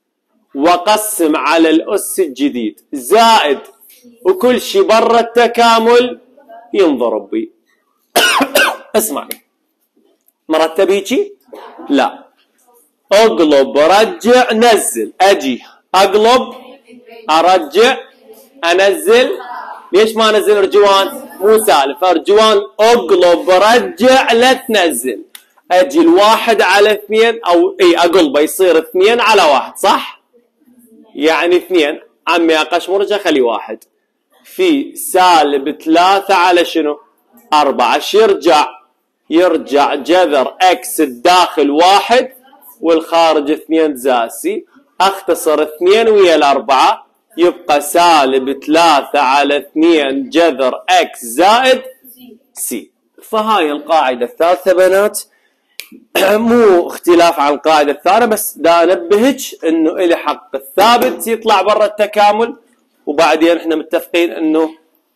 واقسم على الاس الجديد زائد وكل شيء برا التكامل ينضرب بي. اسمعي مرتب هيجي؟ لا، اقلب رجع نزل. اجي اقلب ارجع انزل. ليش ما انزل ارجوان؟ مو سالف ارجوان. اقلب رجع لا تنزل. اجي الواحد على 2 او اي اقلبه يصير 2 على 1، صح؟ يعني 2 عمي اقشمرجه خلي 1 في سالب 3 على شنو؟ 4. شو يرجع جذر اكس الداخل 1 والخارج 2 زائد سي. اختصر 2 ويا الأربعة يبقى سالب 3 على 2 جذر اكس زائد سي. فهاي القاعدة الثالثة بنات، مو اختلاف عن القاعدة الثانية، بس دا انبهك انه الي حق الثابت يطلع برا التكامل، وبعدين احنا متفقين انه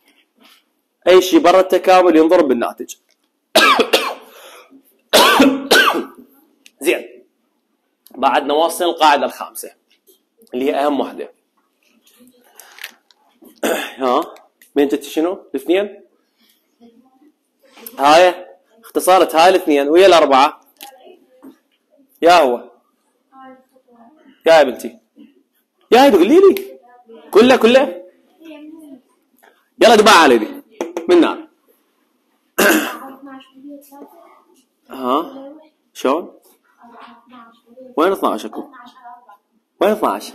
اي شيء برا التكامل ينضرب بالناتج. زين، بعد نوصل القاعدة الخامسة اللي هي اهم وحدة. ها مين جت شنو؟ الاثنين؟ هاي اختصرت هاي الاثنين ويا الأربعة. يا هو يا بنتي يا تقولي لي كله يلا دبا على دي من نار. ها شلون؟ وين 12 اكو؟ وين 12؟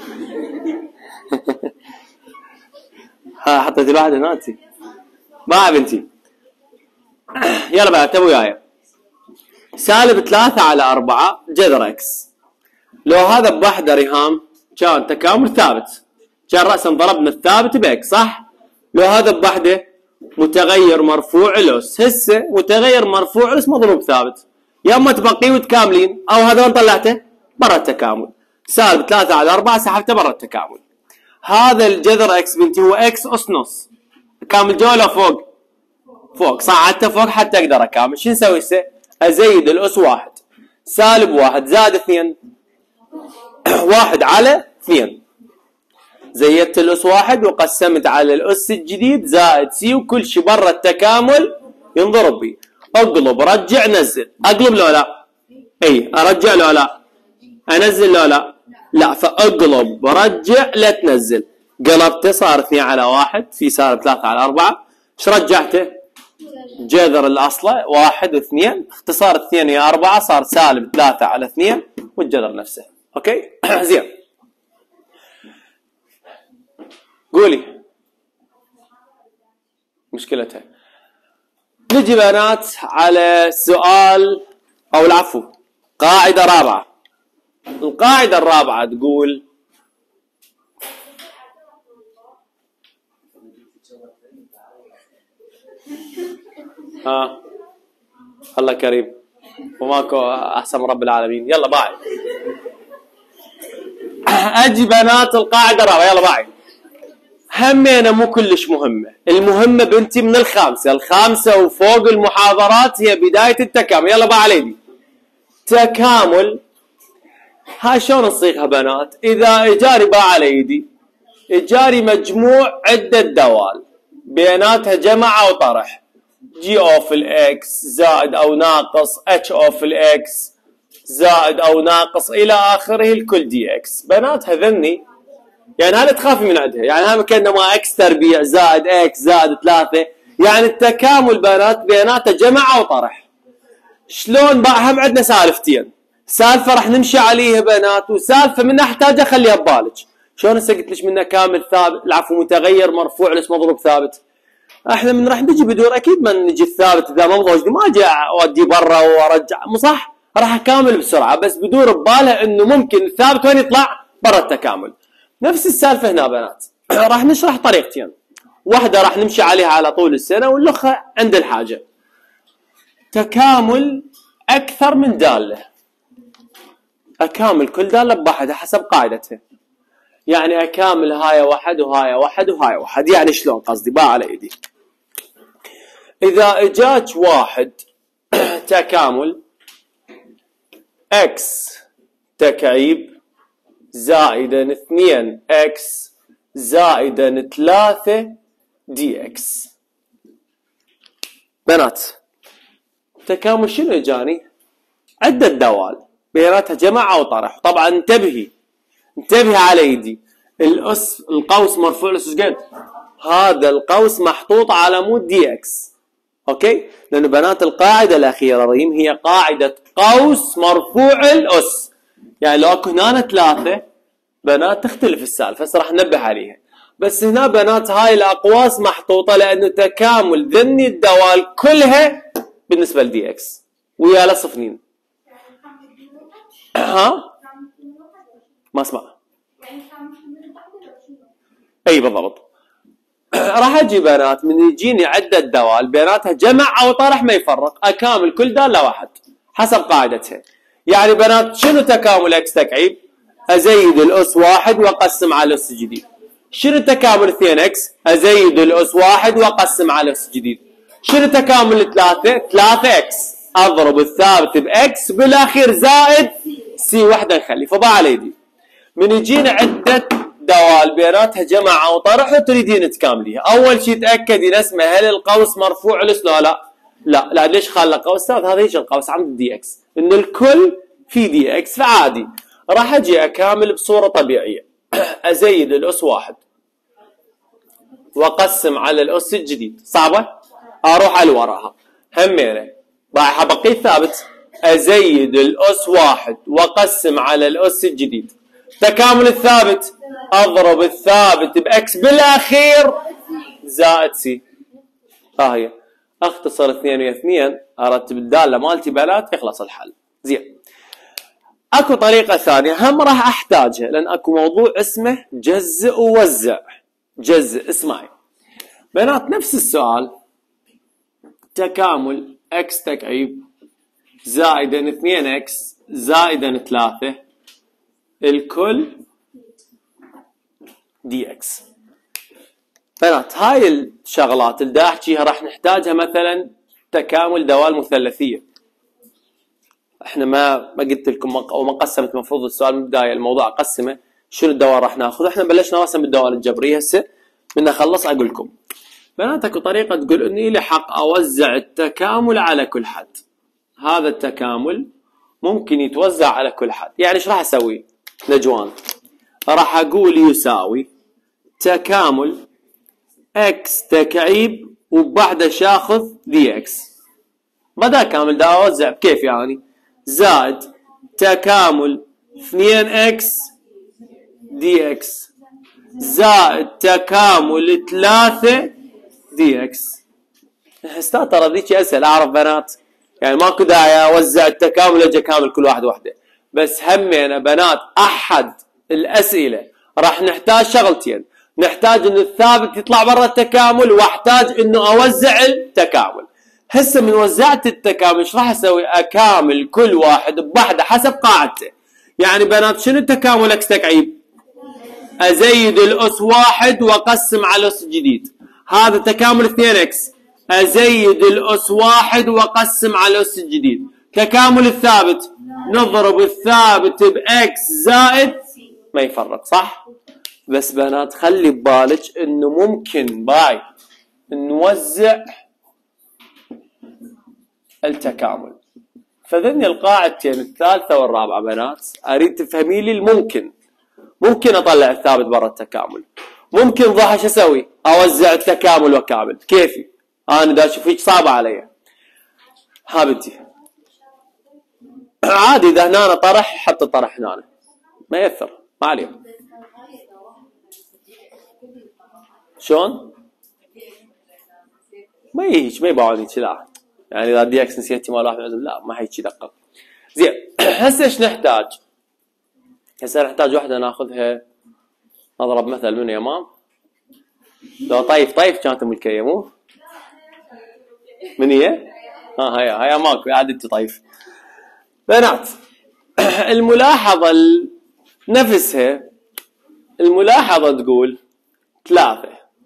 ها حطيت الواحد هنا انتي ما بنتي. يلا بقى انتبهوا وياي. سالب 3 على 4 جذر اكس. لو هذا بوحده رهام كان تكامل ثابت، كان رأسا ضربنا الثابت باكس، صح؟ لو هذا بوحده متغير مرفوع الاس. هسه متغير مرفوع الاس مضروب ثابت، يا اما تبقيه وتكاملين او هذا وين طلعته؟ برا التكامل. سالب 3 على 4 سحبته برا التكامل. هذا الجذر اكس بنتي هو اكس اس نص. كامل جوله فوق صعدته فوق حتى اقدر اكامل. شو نسوي هسه؟ ازيد الاس 1 سالب 1 زائد 2 1 على 2. زيدت الاس 1 وقسمت على الاس الجديد زائد سي، وكل شيء برا التكامل ينضرب بي. اقلب رجع نزل. اقلب لو لا؟ اي ارجع لو لا؟ انزل لو لا؟ لا. فاقلب رجع لا تنزل. قلبته صار 2 على 1 في سالب 3 على 4. ايش رجعته؟ جذر الأصلة 1 و2، اختصار 2 هي 4، صار سالب 3 على 2 والجذر نفسه. اوكي زين. قولي مشكلتها. نجي بنات على سؤال او العفو قاعدة رابعة. القاعدة الرابعة تقول الله كريم وماكو احسن من رب العالمين. يلا باعي. اجي بنات القاعدة الرابعة. يلا باعي. همينة مو كلش مهمة. المهمة بنتي من الخامسة وفوق المحاضرات هي بداية التكامل. يلا باع عليدي. تكامل هاي شلون نصيغها بنات؟ اذا اجاري باع عليدي اجاري مجموع عدة دوال بيناتها جمع او طرح، جي اوف الاكس زائد او ناقص اتش اوف الاكس زائد او ناقص الى اخره الكل دي اكس. بنات هذني يعني هذا تخافي من عندها، يعني هذا كانما اكس تربيع زائد اكس زائد 3، يعني التكامل بنات بيناتها جمع او طرح. شلون بقى؟ هم عندنا سالفتين، سالفه راح نمشي عليها بنات وسالفه منها احتاج اخليها ببالك. شلون هسه قلت لك منها كامل ثابت، العفو متغير مرفوع ليش مضروب ثابت. احنا من راح نجي بدور اكيد ما نجي الثابت اذا ما ابغى ما اجي اودي برا وارجع، مو صح؟ راح اكامل بسرعه بس بدور ببالها انه ممكن الثابت وين يطلع؟ برا التكامل. نفس السالفه هنا بنات. راح نشرح طريقتين، واحده راح نمشي عليها على طول السنه والاخرى عند الحاجه. تكامل اكثر من داله، اكامل كل داله بواحدها حسب قاعدتها. يعني اكامل هاي واحد وهاي واحد وهاي واحد. يعني شلون قصدي؟ باع على ايدي. اذا اجاك واحد تكامل اكس تكعيب زائدا 2 اكس زائدا 3 دي اكس. بنات تكامل شنو اجاني؟ عدة دوال بيناتها جمع او طرح. طبعا انتبهي على يدي، الاس القوس مرفوع لاس قد هذا القوس محطوط على مود دي اكس. اوكي؟ لانه بنات القاعده الاخيره ريم هي قاعده قوس مرفوع الاس. يعني لو اكو هنا 3 بنات تختلف السالفه، هسه راح ننبه عليها. بس هنا بنات هاي الاقواس محطوطه لانه تكامل ذني الدوال كلها بالنسبه لدي اكس ويا له صفنين. ها؟ ما اسمع. اي بالضبط. راح اجي بنات من يجيني عدة دوال بيناتها جمع او طرح ما يفرق، اكامل كل داله واحد حسب قاعدتها. يعني بنات شنو تكامل اكس تكعيب؟ ازيد الاس 1 واقسم على الاس الجديد. شنو تكامل 2 اكس؟ ازيد الاس 1 واقسم على الاس الجديد. شنو تكامل 3 اكس اضرب الثابت باكس بالاخير زائد سي وحده نخلي. فبا على يدي من يجينا عدة دوال بيناتها جمع او طرح وتريدين تكامليها، اول شيء تاكدي اسمه هل القوس مرفوع لا لا ليش خلى قوس ثابت؟ هذا هيك القوس عند دي اكس ان الكل في دي اكس، فعادي راح اجي اكامل بصوره طبيعيه. ازيد الاس 1 واقسم على الاس الجديد. صعبه؟ اروح على وراها همينه راح ابقي ثابت. ازيد الاس 1 واقسم على الاس الجديد. تكامل الثابت اضرب الثابت باكس بالاخير زائد سي. هي اختصر 2 ويا 2 ارتب الداله مالتي بنات يخلص الحل. زين. اكو طريقه ثانيه هم راح احتاجها لان اكو موضوع اسمه جزء ووزع. جزء اسمعي بنات نفس السؤال. تكامل اكس تكعيب زائدا 2 اكس زائدا 3 الكل دي اكس. بنات هاي الشغلات اللي دا احكيها راح نحتاجها مثلا تكامل دوال مثلثيه. احنا ما قلت لكم او ما قسمت المفروض السؤال من البدايه الموضوع اقسمه شنو الدوال راح ناخذ. احنا بلشنا رسم الدوال الجبريه هسه من اخلص اقول لكم. بنات اكو طريقه تقول اني لي حق اوزع التكامل على كل حد. هذا التكامل ممكن يتوزع على كل حد. يعني ايش راح اسوي نجوان؟ راح اقول يساوي تكامل اكس تكعيب وبعده شاخذ دي اكس. بدل كامل دا اوزع بكيف يعني؟ زائد تكامل 2 اكس دي اكس زائد تكامل 3 دي اكس. استاذ ترى ذيك اسهل، اعرف بنات يعني ماكو داعي اوزع التكامل اجي اكامل كل واحد وحده، بس همينا بنات احد الاسئله راح نحتاج شغلتين، نحتاج انه الثابت يطلع برا التكامل واحتاج انه اوزع التكامل. هسه من وزعت التكامل ايش راح اسوي؟ اكامل كل واحد بوحده حسب قاعدته. يعني بنات شنو التكامل اكس تكعيب؟ ازيد الاس واحد واقسم على الاس الجديد، هذا تكامل 2 اكس، ازيد الاس واحد واقسم على الاس الجديد. تكامل الثابت نضرب الثابت باكس زائد ما يفرق، صح؟ بس بنات خلي ببالك انه ممكن باي نوزع التكامل. فذني القاعدتين الثالثه والرابعه بنات اريد تفهمي لي الممكن. ممكن اطلع الثابت برا التكامل، ممكن ضحى شو اسوي؟ اوزع التكامل وكامل. كيفي؟ انا دا اشوف هيك صعبه علي. ها بنتي عادي اذا هنا طرح حط الطرح هنا ما ياثر، ما عليه. شلون؟ ما يهيج، ما يباعوني لا يعني اذا دي اكس نسيتي مال واحد لا ما هيك دقق. زين هسه ايش نحتاج؟ هسه نحتاج وحده ناخذها نضرب مثل من يمام. لو طيف كانت ملكيه مو؟ من هي؟ هيا ماكو عاد طيف. بنات الملاحظه نفسها، الملاحظه تقول 3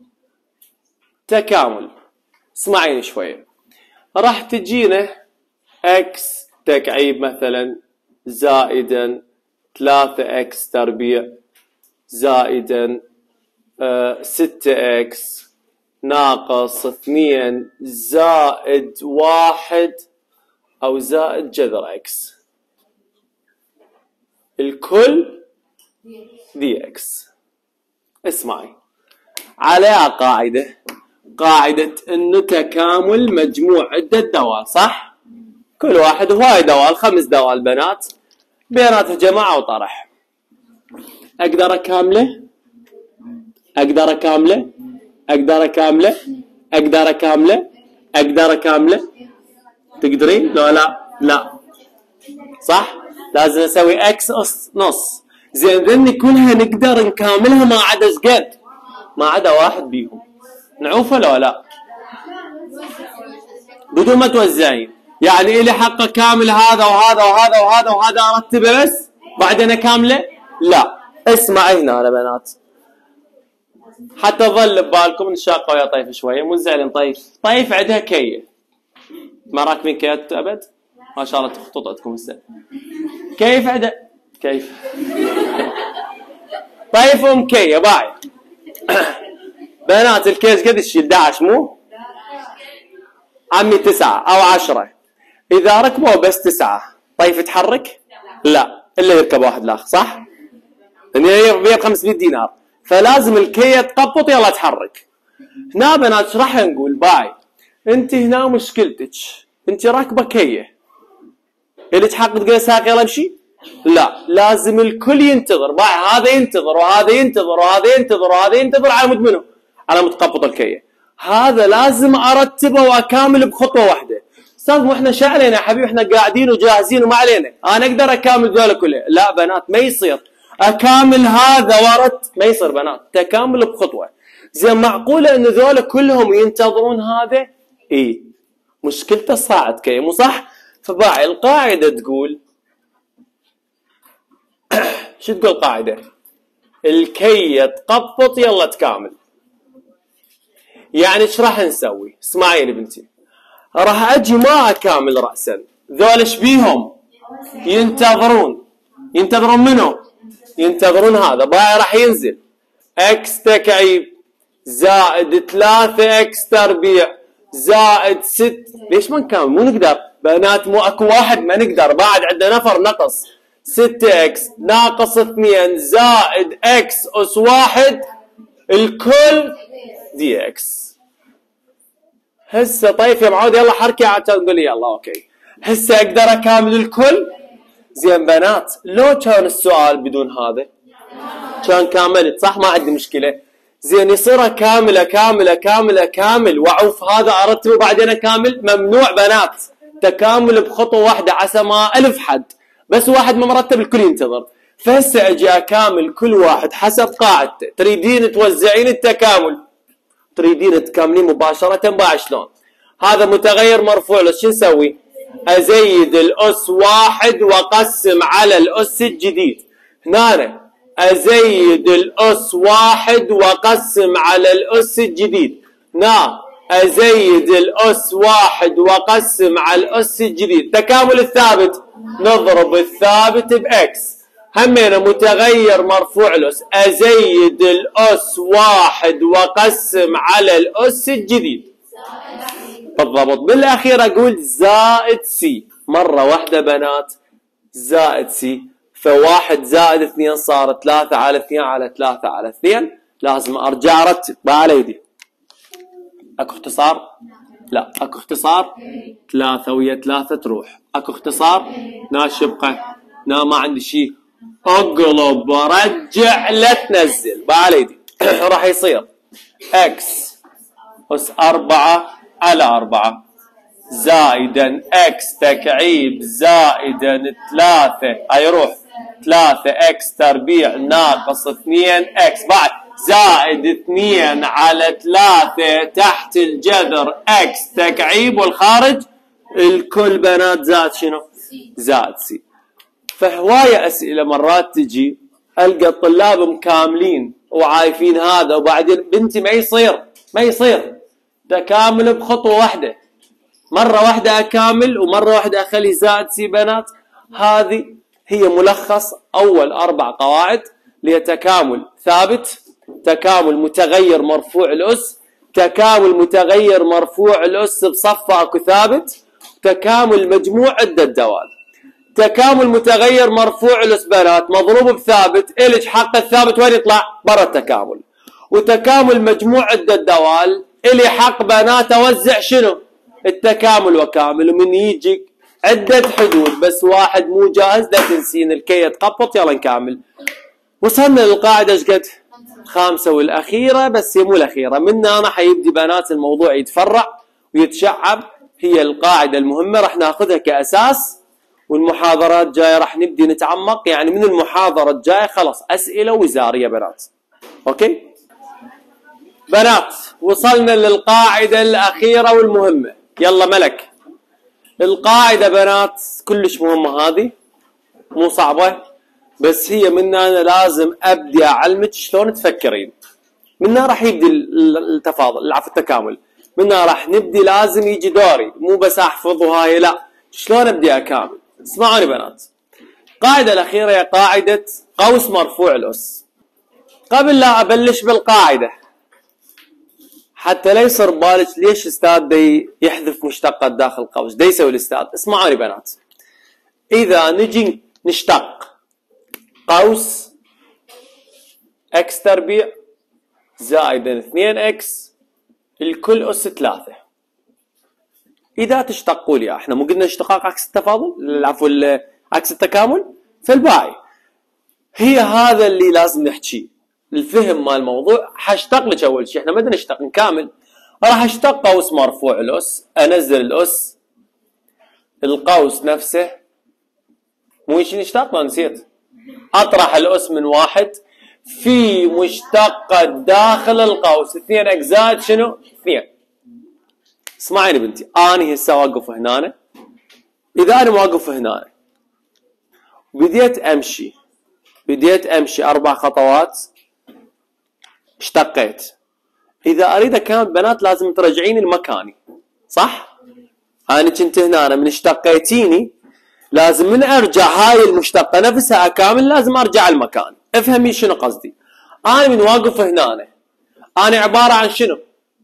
تكامل. اسمعيني شويه، راح تجينا اكس تكعيب مثلا زائدا 3 اكس تربيع زائدا 6 اكس ناقص 2 زائد 1 او زائد جذر اكس، الكل دي اكس. اسمعي عليها قاعدة انه تكامل مجموع عدة دوال، صح؟ كل واحد هواي دوال، 5 دوال بنات، بيناتها جماعة وطرح. اقدر اكامله اقدر اكامله اقدر اكامله اقدر اكامله اقدر اكامله. تقدرين؟ لا صح؟ لازم اسوي اكس اس نص. زين ذني كلها نقدر نكاملها ما عدا قد؟ ما عدا واحد بيهم. نعوفه لو لا؟ بدون ما توزعين. يعني الي حقه كامل هذا وهذا وهذا وهذا وهذا ارتبه بس بعدين اكامله؟ لا. اسمعي هنا يا بنات حتى ظل ببالكم نشاقه ويا طيف شويه، مو زعلان. طيف عندها كيه، ما راكبين كيات ابد؟ ما شاء الله تخطط هسه. كيف عندها كيف؟ طيف كيه باي. بنات الكيس قد يشيل 11 مو؟ عمي 9 أو 10. إذا ركبوا بس 9 طيف يتحرك؟ لا إلا يركب واحد الآخر، صح؟ لأن هي ب500 دينار، فلازم الكية تقبط يلا تحرك. هنا بنات ايش راح نقول؟ باي أنت هنا مشكلتك أنت راكبة كية، اللي تحقق تقول ساق يلا امشي؟ لا، لازم الكل ينتظر. باي هذا ينتظر وهذا ينتظر وهذا ينتظر وهذا ينتظر على مود منه؟ على متقبط الكية. هذا لازم ارتبه واكامل بخطوه واحده. استاذ مو احنا شو علينا يا حبيبي؟ احنا قاعدين وجاهزين وما علينا. انا اقدر اكامل ذولا كله؟ لا بنات ما يصير. اكامل هذا ما يصير بنات. تكامل بخطوه. زين معقوله ان ذولا كلهم ينتظرون هذا؟ اي مشكلته صاعد كي مو صح؟ فباعي القاعده تقول شو تقول القاعده؟ الكيه تقبط يلا تكامل. يعني ايش راح نسوي؟ اسمعيني بنتي، راح اجي ما اكامل راسا، ذول ايش بيهم؟ ينتظرون منو؟ ينتظرون هذا. باي راح ينزل اكس تكعيب زائد 3 اكس تربيع زائد 6. ليش ما نكامل؟ مو نقدر بنات، مو اكو واحد ما نقدر، بعد عندنا نفر نقص. 6 اكس ناقص 2 زائد اكس اس 1 الكل دي اكس. هسه طيف يا معود يلا حركي عشان تقول لي يلا اوكي. هسه اقدر اكامل الكل؟ زين بنات لو كان السؤال بدون هذا كان كاملت صح ما عندي مشكله. زين يصير كامل واعوف هذا ارتب وبعدين اكامل؟ ممنوع بنات، تكامل بخطوه واحده عسى ما الف حد، بس واحد ما مرتب الكل ينتظر. فهسه اجي اكامل كل واحد حسب قاعدته. تريدين توزعين التكامل، تريدين تكاملين مباشره بعد شلون؟ هذا متغير مرفوع له شو نسوي؟ ازيد الاس واحد واقسم على الاس الجديد. هنا ازيد الاس واحد واقسم على الاس الجديد. هنا ازيد الاس واحد واقسم على الاس الجديد. تكامل الثابت نضرب الثابت باكس، همينه متغير مرفوع الاس. ازيد الاس واحد واقسم على الاس الجديد بالضبط. بالاخير اقول زائد سي مره واحده بنات، زائد سي. فواحد زائد اثنين صار 3 على 2 على 3 على 2. لازم ارجع ارتب على يدي. اكو اختصار؟ لا اكو اختصار. 3 ويا 3 تروح. اكو اختصار؟ ناش يبقى ما عندي شيء. اقلب ورجع لا تنزل على يدي. راح يصير اكس اس 4 على 4 زائدا اكس تكعيب زائدا 3 يروح 3 اكس تربيع ناقص 2 اكس بعد زائد 2 على 3 تحت الجذر اكس تكعيب والخارج الكل بنات زائد شنو؟ زائد سي. فهواية اسئله مرات تجي القى الطلاب مكاملين وعايفين هذا وبعدين بنتي ما يصير تكامل بخطوه واحده. مره واحده اكامل ومره واحده اخلي زائد سي بنات. هذه هي ملخص اول 4 قواعد اللي هي تكامل ثابت، تكامل متغير مرفوع الاس، تكامل متغير مرفوع الاس بصفه اكو ثابت، تكامل مجموع عده دوال. تكامل متغير مرفوع الاس بنات مضروب بثابت، الج حق الثابت وين يطلع؟ برا التكامل. وتكامل مجموع عده دوال الي حق بنات اوزع شنو؟ التكامل وكامل. ومن يجي عده حدود بس واحد مو جاهز لا تنسين الكي تقبط. يلا نكمل. وصلنا للقاعده ايش قد؟ 5 والاخيره بس هي مو الاخيره. من هنا حيبدي بنات الموضوع يتفرع ويتشعب. هي القاعده المهمه راح ناخذها كاساس، والمحاضرات جايه راح نبدي نتعمق. يعني من المحاضره الجايه خلاص اسئله وزاريه بنات. اوكي بنات وصلنا للقاعده الاخيره والمهمه. يلا ملك. القاعده بنات كلش مهمه، هذه مو صعبه بس هي من انا لازم ابدي اعلمك شلون تفكرين. منها راح يبدي التفاضل التكامل، منها راح نبدي لازم يجي دوري مو بس احفظ وهاي لا، شلون ابدي اكامل. اسمعوني بنات. القاعده الاخيره هي قاعده قوس مرفوع الاس. قبل لا ابلش بالقاعده حتى لا يصير بالك ليش استاذ دي يحذف مشتقات داخل قوس، دي يسوي الاستاذ. اسمعوني بنات. اذا نجي نشتق قوس اكس تربيع زائدا 2 اكس الكل اس 3، اذا تشتقوا لي احنا مو قلنا اشتقاق عكس التفاضل عفوا عكس التكامل، فالباقي هي هذا اللي لازم نحكيه. الفهم مال الموضوع حاشتق لك اول شيء. احنا ما بدنا نشتق نكامل. راح اشتق قوس مرفوع الاس، انزل الاس، القوس نفسه مو شيء نشتق ما نسيت، اطرح الاس من واحد في مشتقة داخل القوس 2 اكس زائد شنو؟ 2. اسمعيني بنتي، اني هسه واقف هنا. اذا انا واقف هنا بديت امشي 4 خطوات اشتقيت. اذا اريد اكمل بنات لازم ترجعيني لمكاني صح؟ انا كنت هنا من اشتقيتيني لازم من ارجع هاي المشتقه نفسها اكامل لازم ارجع المكان. افهمي شنو قصدي. انا من واقف هنا انا عباره عن شنو؟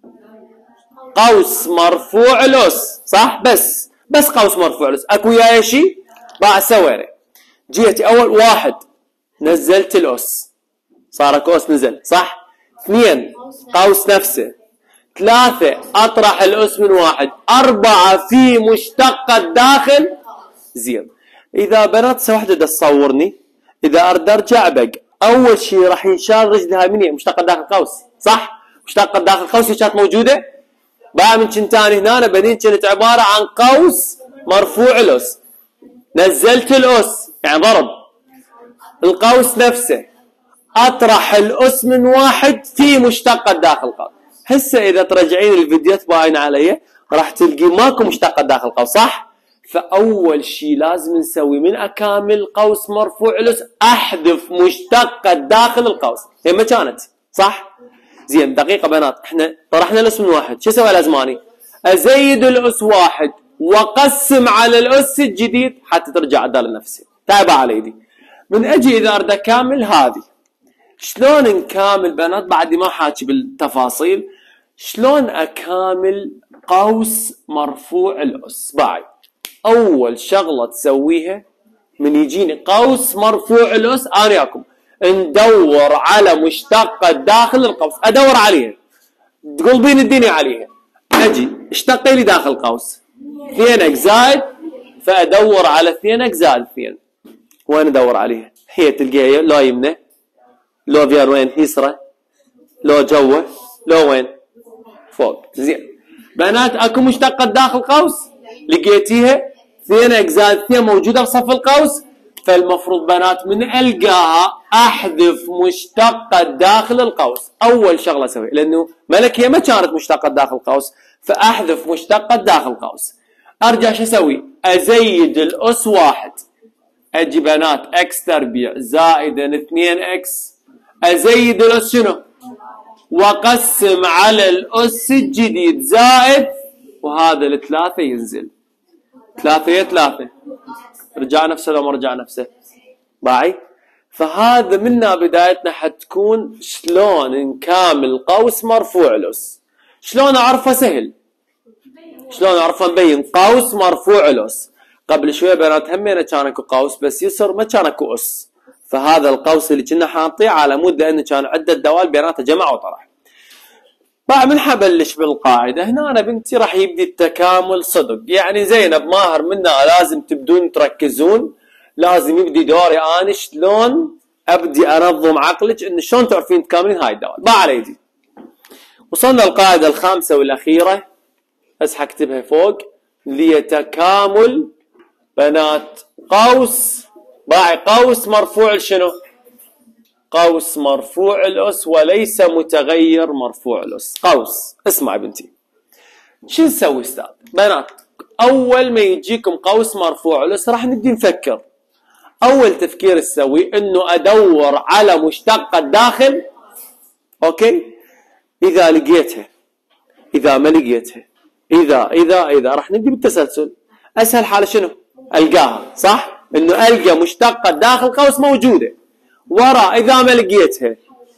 قوس مرفوع الاس صح؟ بس قوس مرفوع الاس. اكو وياي شيء راح اسوي. جيتي اول واحد نزلت الاس صار اكو اس نزل صح؟ 2 قوس نفسه 3 أطرح الأس من 1، 4 في مشتق الداخل. زين، إذا بنات وحدة تصورني، إذا أرد أرجع بق أول شيء راح ينشال رجلها من مشتق الداخل قوس، صح؟ مشتق الداخل قوس كانت موجودة. بعد من كنتاني هنا بعدين كانت عبارة عن قوس مرفوع الأس، نزلت الأس يعني ضرب القوس نفسه، أطرح الأس من 1 في مشتق الداخل قوس. هسه إذا ترجعين الفيديوهات باين علي راح تلقي ماكو مشتق الداخل قوس، صح؟ فأول شيء لازم نسوي من أكامل قوس مرفوع الأس أحذف مشتق الداخل القوس، هي ما كانت، صح؟ زين، دقيقة بنات، احنا طرحنا الأس من 1، شو اسوي لازماني؟ أزيد الأس 1 وأقسم على الأس الجديد حتى ترجع عدالة نفسها. تابع على يدي. من أجي إذا أريد أكامل هذه، شلون نكامل بنات بعد ما حاكي بالتفاصيل؟ شلون أكامل قوس مرفوع الأس؟ باعي أول شغلة تسويها من يجيني قوس مرفوع الأس، أنا وياكم ندور على مشتق الداخل القوس، أدور عليها، تقلبين الدنيا عليها. أجي اشتقي لي داخل قوس 2x زائد، فأدور على 2x زائد 2. وين أدور عليها؟ هي تلقيها لو يمنى، لو فيها وين؟ يسرى، لو جوه، لو وين؟ فوق. زين بنات، اكو مشتقة داخل قوس لقيتيها 2x زائد 2 موجودة بصف القوس، فالمفروض بنات من القاها احذف مشتقة داخل القوس. اول شغلة اسوي لانه ملكية ما كانت مشتقة داخل القوس، فاحذف مشتقة داخل القوس. ارجع شو اسوي؟ ازيد الاس 1، اجي بنات x تربيع زائدا 2x، ازيد الاس شنو؟ واقسم على الاس الجديد زائد، وهذا ال3 ينزل 3 رجع نفسه لو ما رجع نفسه باعي. فهذا منا بدايتنا حتكون شلون نكامل قوس مرفوع الاس. شلون اعرفه؟ سهل. شلون اعرفه؟ نبين قوس مرفوع الاس. قبل شويه بنات همينه كان اكو قوس بس يسر ما كان اكو اس، فهذا القوس اللي كنا حاطيه على مود لانه كان عده دوال بيناتها جمع وطرح. بعد من حبلش بالقاعده هنا أنا بنتي راح يبدي التكامل صدق، يعني زينب ماهر منا لازم تبدون تركزون، لازم يبدي دوري انا شلون ابدي انظم عقلك ان شلون تعرفين تكاملين هاي الدوال. باع على يدي. وصلنا القاعده الخامسه والاخيره، بس حكتبها فوق، ليتكامل بنات قوس، باعي قوس مرفوع شنو؟ قوس مرفوع الاس وليس متغير مرفوع الاس. قوس، اسمع بنتي شو نسوي استاذ؟ بنات اول ما يجيكم قوس مرفوع الاس راح نبدي نفكر. اول تفكير تسوي انه ادور على مشتق الداخل، اوكي؟ اذا لقيتها، اذا ما لقيتها، اذا راح نبدي بالتسلسل. اسهل حاله شنو؟ القاها، صح؟ انه القى مشتقة داخل قوس موجودة. ورا اذا ما لقيتها،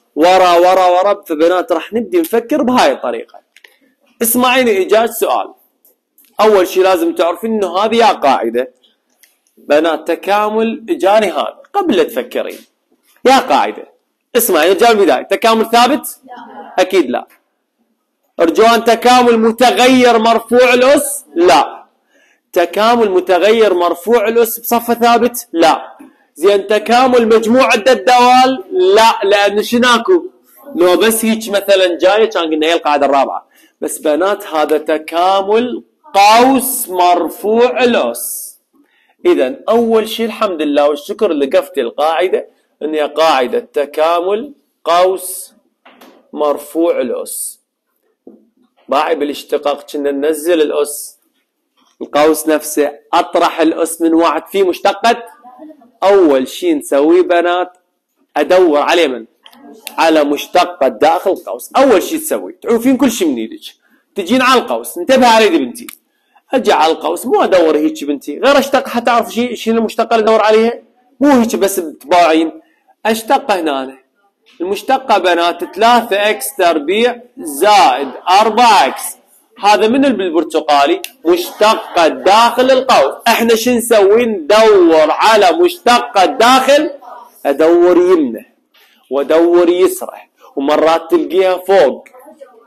ورا فبنات راح نبدي نفكر بهاي الطريقة. اسمعيني اجاز سؤال. اول شيء لازم تعرفين انه هذه يا قاعدة بنات تكامل اجاني هذا قبل لا تفكرين. يا قاعدة اسمعي جاء البداية، تكامل ثابت؟ اكيد لا. ارجوان تكامل متغير مرفوع الاس؟ لا. تكامل متغير مرفوع الاس بصفة ثابت؟ لا. زين تكامل مجموع عدة دوال؟ لا، لأنه شناكو؟ لو بس هيك مثلا جاية كان قلنا هي القاعدة الرابعة. بس بنات هذا تكامل قوس مرفوع الاس. إذا أول شيء الحمد لله والشكر اللي قفتي القاعدة إن هي قاعدة تكامل قوس مرفوع الاس. باعي بالاشتقاق كنا ننزل الاس القوس نفسه، اطرح الاس من 1 في مشتقة. اول شيء نسويه بنات ادور على من؟ على مشتقة داخل القوس. اول شيء تسوي تعرفين كل شيء من ايدك، تجين على القوس. انتبه علي دي بنتي، اجي على القوس مو ادور هيك بنتي، غير اشتق حتى اعرف شنو المشتقة اللي ادور عليها، مو هيك بس بتباعين. اشتقة هنا المشتقة بنات 3x تربيع زائد 4x، هذا من بالبرتقالي مشتقة داخل القوس. احنا شو نسوي؟ ندور على مشتقة داخل، ادور يمنه وادور يسره، ومرات تلقيها فوق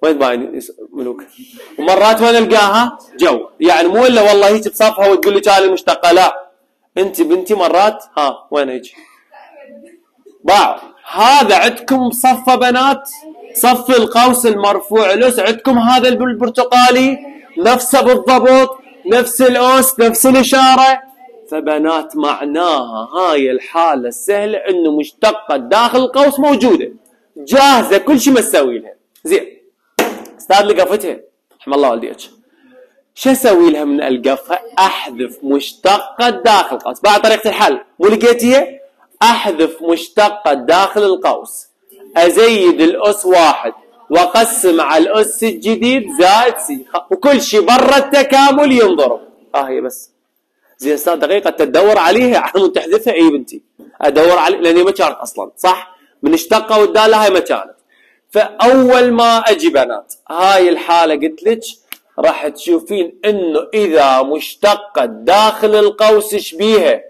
وين باين ملوك؟ ومرات وين القاها؟ جو، يعني مو الا والله هيك بصفها وتقول لي هذه مشتقه، لا انت بنتي مرات وين يجي؟ باع. هذا عندكم صفه بنات، صف القوس المرفوع الأس عندكم هذا البرتقالي نفسه بالضبط، نفس الأس نفس الإشارة. فبنات معناها هاي الحالة السهلة انه مشتقة داخل القوس موجودة جاهزة، كل شيء ما تسوي لها. زين استاذ لقفتها رحم الله والديك، شو اسوي لها من القفها؟ احذف مشتقة داخل القوس. بعد طريقة الحل مو لقيتيها؟ احذف مشتقة داخل القوس، ازيد الأس 1 واقسم على الأس الجديد زائد سي، وكل شيء برا التكامل ينضرب. هي بس. زين استاذ دقيقة تدور عليها على مود تحذفها؟ اي بنتي ادور عليها لاني ما كانت اصلا، صح؟ من اشتقة والدالة هاي ما كانت. فاول ما اجي بنات هاي الحالة قلت لك راح تشوفين انه اذا مشتقة داخل القوس شبيها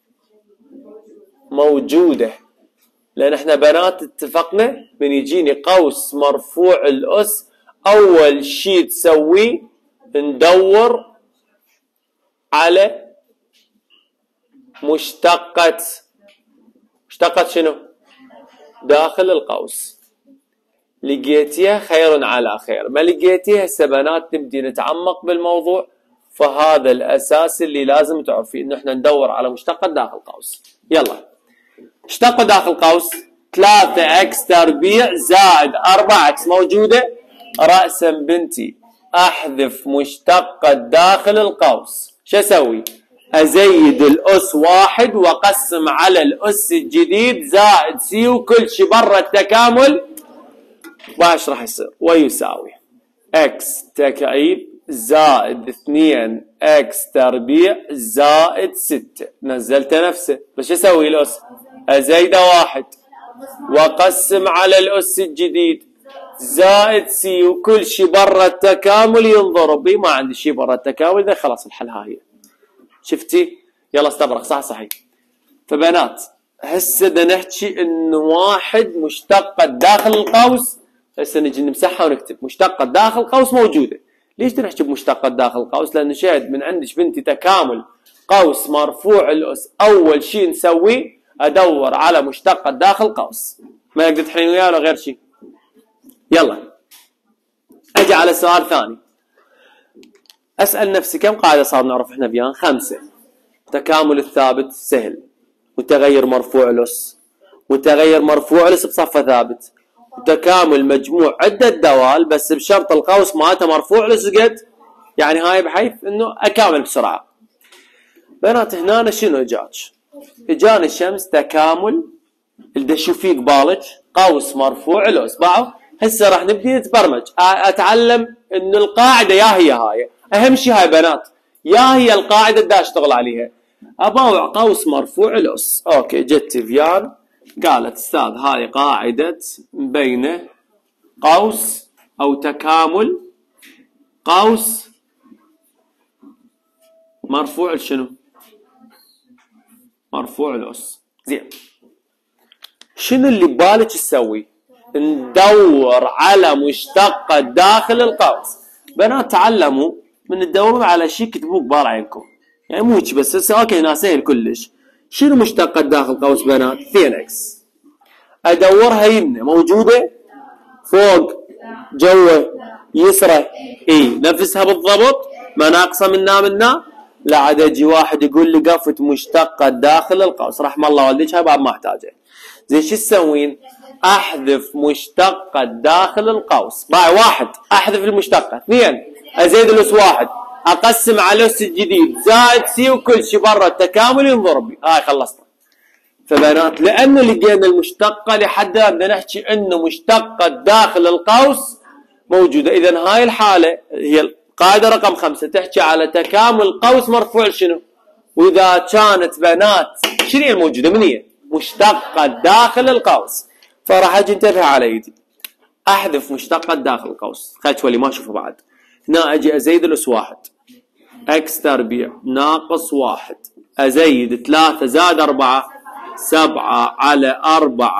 موجودة، لان احنا بنات اتفقنا من يجيني قوس مرفوع الأس اول شيء تسويه ندور على مشتقة شنو؟ داخل القوس. لقيتيها خير على خير، ما لقيتيها هسه بنات نبدي نتعمق بالموضوع. فهذا الاساس اللي لازم تعرفيه انه احنا ندور على مشتقة داخل القوس. يلا مشتقة داخل القوس 3x تربيع زائد 4x موجودة. رأسا بنتي احذف مشتقة داخل القوس، شو اسوي؟ ازيد الأس 1 واقسم على الأس الجديد زائد سي، وكل شيء برا التكامل وايش راح يصير؟ ويساوي x تكعيب زائد 2x تربيع زائد 6. نزلته نفسه، بس اسوي الأس؟ ازيده 1 واقسم على الأس الجديد زائد سي، وكل شيء برا التكامل ينضرب. ما عندي شيء برا التكامل، ده خلاص الحل هاي. شفتي؟ يلا استبرق صح. فبنات هسه بدنا نحكي انه 1 مشتقة داخل القوس. هسه نجي نمسحها ونكتب مشتقة داخل القوس موجودة. ليش نحكي بمشتقة داخل القوس؟ لانه شاهد من عندك بنتي تكامل قوس مرفوع الأس، اول شيء نسويه ادور على مشتقة داخل القوس. ما نقدر تحلين وياه ولا غير شيء. يلا اجي على سؤال ثاني. اسال نفسي كم قاعده صار نعرف احنا بيان؟ 5. تكامل الثابت سهل، وتغير مرفوع الأس، وتغير مرفوع الأس بصفه ثابت، وتكامل مجموع عده دوال بس بشرط القوس مالته مرفوع الأس قد، يعني هاي بحيث انه اكامل بسرعه. بنات هنا شنو اجاك؟ اجاني الشمس تكامل اللي تشوفيه قبالك قوس مرفوع الأس. باعوا هسه راح نبدي نتبرمج، اتعلم انه القاعده يا هي هاي اهم شيء. هاي بنات يا هي القاعده بدي اشتغل عليها. اباوع قوس مرفوع الأس. اوكي جت فيان قالت استاذ هاي قاعده بين قوس او تكامل قوس مرفوع شنو؟ مرفوع الأس. زين شنو اللي ببالك تسوي؟ ندور على مشتقة داخل القوس. بنات تعلموا من تدورون على شيء كتبوه قبال عينكم، يعني مو هيك بس. اوكي هنا سهل كلش. شنو مشتقة داخل القوس بنات؟ 2x. ادورها يمنى موجودة، فوق جوا يسرى، اي نفسها بالضبط، ما ناقصة منا. لا عاد يجي واحد يقول لي قفت مشتقة داخل القوس، رحم الله والديك هاي بعد ما احتاجها. زين شو تسوين؟ احذف مشتقة داخل القوس. باي 1 احذف المشتقة، 2 ازيد الأس 1 اقسم على الأس الجديد زائد سي، وكل شيء برا التكامل ينضرب بي. هاي خلصنا. فبنات لانه لقينا المشتقة لحد بدنا نحكي انه مشتقة داخل القوس موجودة. اذا هاي الحالة هي القاعدة رقم 5 تحكي على تكامل قوس مرفوع شنو؟ واذا كانت بنات شنو هي الموجودة؟ من هي؟ مشتقة داخل القوس. فراح اجي انتبه على ايدي احذف مشتقة داخل القوس. خلي تولي ما اشوفه بعد. هنا اجي ازيد الأس 1 x تربيع ناقص 1 ازيد 3 زائد 4 7 على 4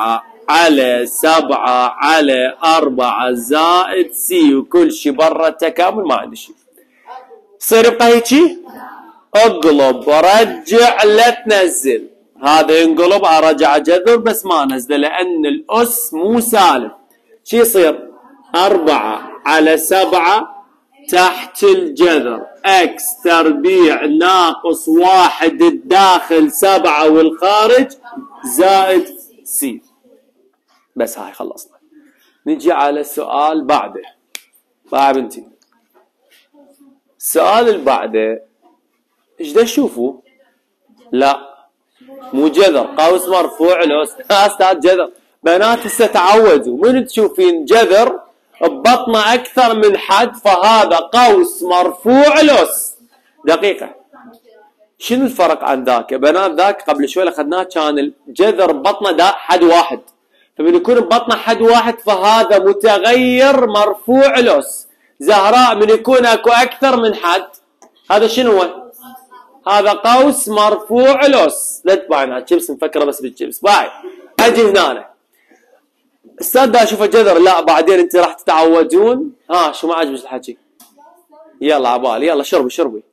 على 7 على 4 زائد سي وكل شي برا التكامل ما عندي شي. يصير يبقى هيجي اقلب ورجع لا تنزل. هذا ينقلب ارجع جذر بس ما نزله لان الاس مو سالب. شي يصير 4 على 7 تحت الجذر اكس تربيع ناقص 1 الداخل 7 والخارج زائد سي. بس هاي خلصنا. نجي على السؤال بعده. بقى بنتي السؤال اللي بعده ايش دا تشوفوا؟ لا مو جذر، قوس مرفوع استاذ جذر. بنات هسه تعودوا من تشوفين جذر ببطنه اكثر من حد فهذا قوس مرفوع الاس. دقيقه شنو الفرق عن ذاك؟ بنات ذاك قبل شوي اخذناه كان الجذر ببطنه دا حد واحد، فمن يكون ببطنه حد واحد فهذا متغير مرفوع الاس. زهراء من يكون اكو اكثر من حد هذا شنو هو؟ هذا قوس مرفوع الاس. لا تبعنا الشيبس مفكره بس بالشيبس. باي اجي هنا استاذ دا اشوفه جذر. لا بعدين انت راح تتعودون. شو ما عجبك الحكي؟ يلا عبالي يلا شربي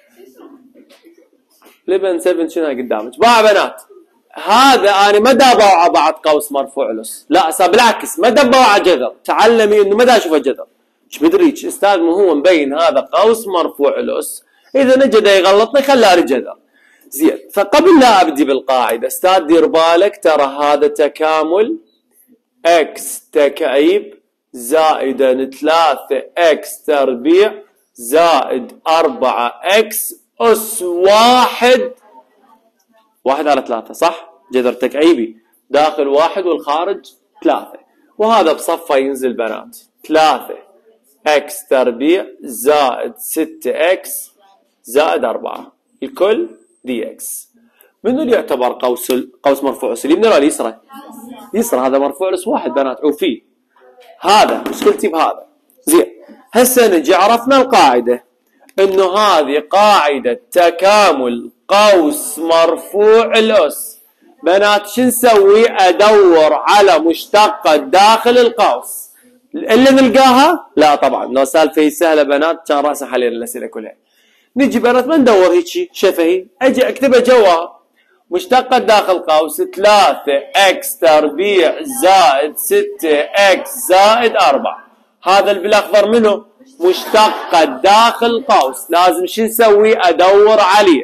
لبن 7 شنو قدامك. باي بنات هذا انا ما دابوا على بعض قوس مرفوع الاس. لا بالعكس ما دبوا على جذر. تعلمي انه ما دا اشوفه جذر. ايش بدريك استاذ ما هو مبين هذا قوس مرفوع الاس. اذا نجد يغلطني خلاه جذر. زين فقبل لا ابدي بالقاعده استاذ دير بالك ترى هذا تكامل اكس تكعيب زائدا 3 اكس تربيع زائد 4 اكس اس 1 على 3 صح؟ جذر تكعيبي داخل 1 والخارج 3 وهذا بصفه ينزل بنات 3 اكس تربيع زائد 6 اكس زائد 4 الكل دي اكس. منو اللي يعتبر قوس مرفوع اس؟ اليمنى ولا اليسرى؟ يسرى. هذا مرفوع اس 1 بنات عوفيه. هذا مشكلتي بهذا. زين هسه نجي عرفنا القاعده انه هذه قاعده تكامل قوس مرفوع الاس. بنات شو نسوي؟ ادور على مشتقه داخل القوس. اللي نلقاها؟ لا طبعا لو سالفه سهله بنات كان راسا حلينا الاسئله كلها. نجي بنات ما ندور هيك شفهي، اجي اكتبها جوا مشتقة داخل قوس 3 اكس تربيع زائد 6 اكس زائد 4. هذا اللي بالاخضر منه مشتقة داخل قوس. لازم شو نسوي؟ ادور عليه.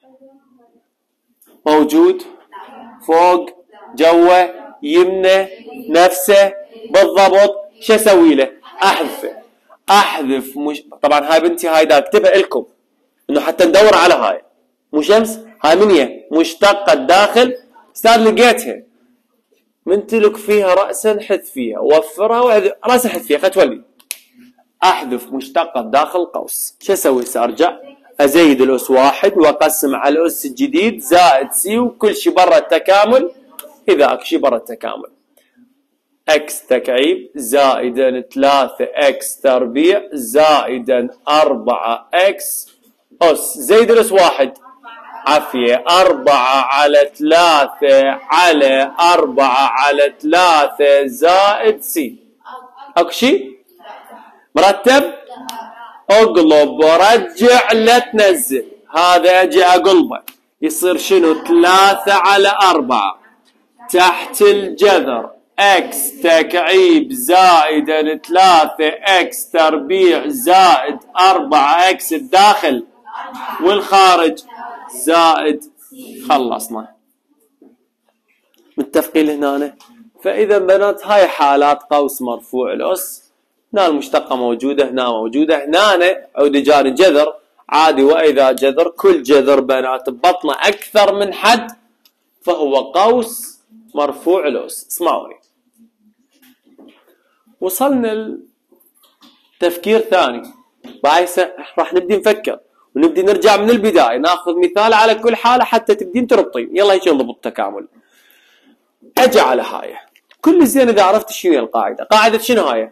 موجود فوق جوا يمنه نفسه بالضبط. شو اسوي له؟ احذف طبعا هاي بنتي هاي دا اكتبها لكم انه حتى ندور على هاي. مو شمس هاي من هي مشتقة داخل. استاذ لقيتها من تلك فيها رأسا حذ فيها وفرها رأسا حذ فيها فتولي. احذف مشتقة داخل قوس. شو اسوي؟ ارجع ازيد الاس 1 واقسم على الاس الجديد زائد سي وكل شيء برا التكامل. اذا اكو شيء برا التكامل اكس تكعيب زائدا 3 اكس تربيع زائدا 4 اكس اس زيد الاس 1 عافية 4 على 3 على 4 على 3 زائد سي. اكو شيء مرتب؟ اقلب ورجع لا تنزل. هذا اجي اقلبه يصير شنو؟ 3 على 4 تحت الجذر اكس تكعيب زائدا 3 اكس تربيع زائد 4 اكس الداخل والخارج زائد. خلصنا. متفقين هنا؟ فاذا بنات هاي حالات قوس مرفوع الاس. هنا المشتقه موجوده هنا موجوده هنا عود جاري جذر عادي. واذا جذر كل جذر بنات ببطنه اكثر من حد فهو قوس مرفوع الاس. اسمعوني وصلنا لتفكير ثاني. راح نبدي نفكر ونبدي نرجع من البدايه ناخذ مثال على كل حاله حتى تبدين تربطين. يلا هيك نضبط التكامل. اجي على هاي كل زين اذا عرفت شنو هي القاعده. قاعده شنو هاي؟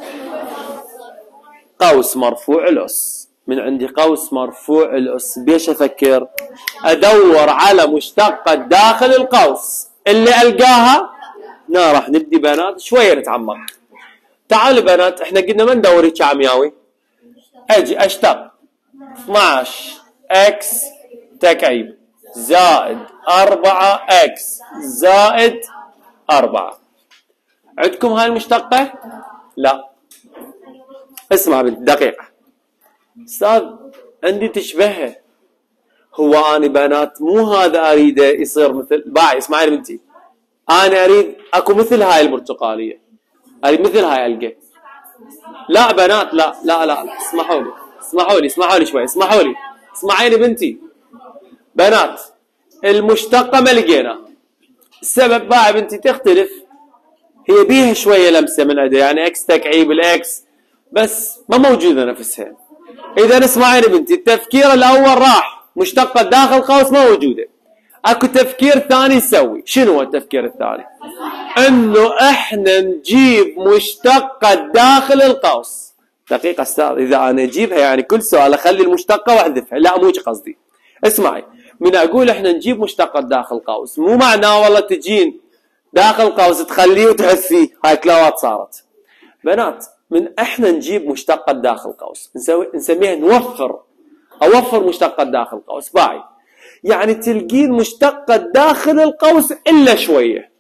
قوس مرفوع الاس. من عندي قوس مرفوع الاس بيش افكر؟ ادور على مشتقه داخل القوس. اللي القاها هنا راح نبدي بنات شويه نتعمق. تعالوا بنات، احنا قلنا ما ندور هيك عمياوي. اجي اشتق 12 اكس تكعيب زائد 4 اكس زائد 4. عندكم هاي المشتقة؟ لا. اسمع بنت دقيقة. استاذ عندي تشبهها. هو انا بنات مو هذا اريده يصير مثل باعي. اسمعي بنتي، انا اريد اكو مثل هاي البرتقالية، اريد مثل هاي القى. لا بنات، لا لا لا، اسمحوا لي اسمحوا لي شوي، اسمحوا لي، اسمعيني بنتي. بنات المشتقة ما لقينا. السبب باعي بنتي تختلف، هي بيها شوية لمسة من عندها، يعني اكس تكعيب الاكس بس ما موجودة نفسها. اذا اسمعيني بنتي، التفكير الاول راح، مشتقة داخل قوس ما موجودة. اكو تفكير ثاني نسوي. شنو هو التفكير الثاني؟ انه احنا نجيب مشتقة داخل القوس. دقيقة استاذ، اذا انا اجيبها يعني كل سؤال اخلي المشتقة واحذفها، لا مو قصدي. اسمعي، من اقول احنا نجيب مشتقة داخل قوس مو معناه والله تجين داخل قوس تخليه وتحذفيه، هاي كلاوات صارت. بنات من احنا نجيب مشتقة داخل قوس نسميها اوفر مشتقة داخل قوس. باعي يعني تلقين مشتقة داخل القوس الا شوية.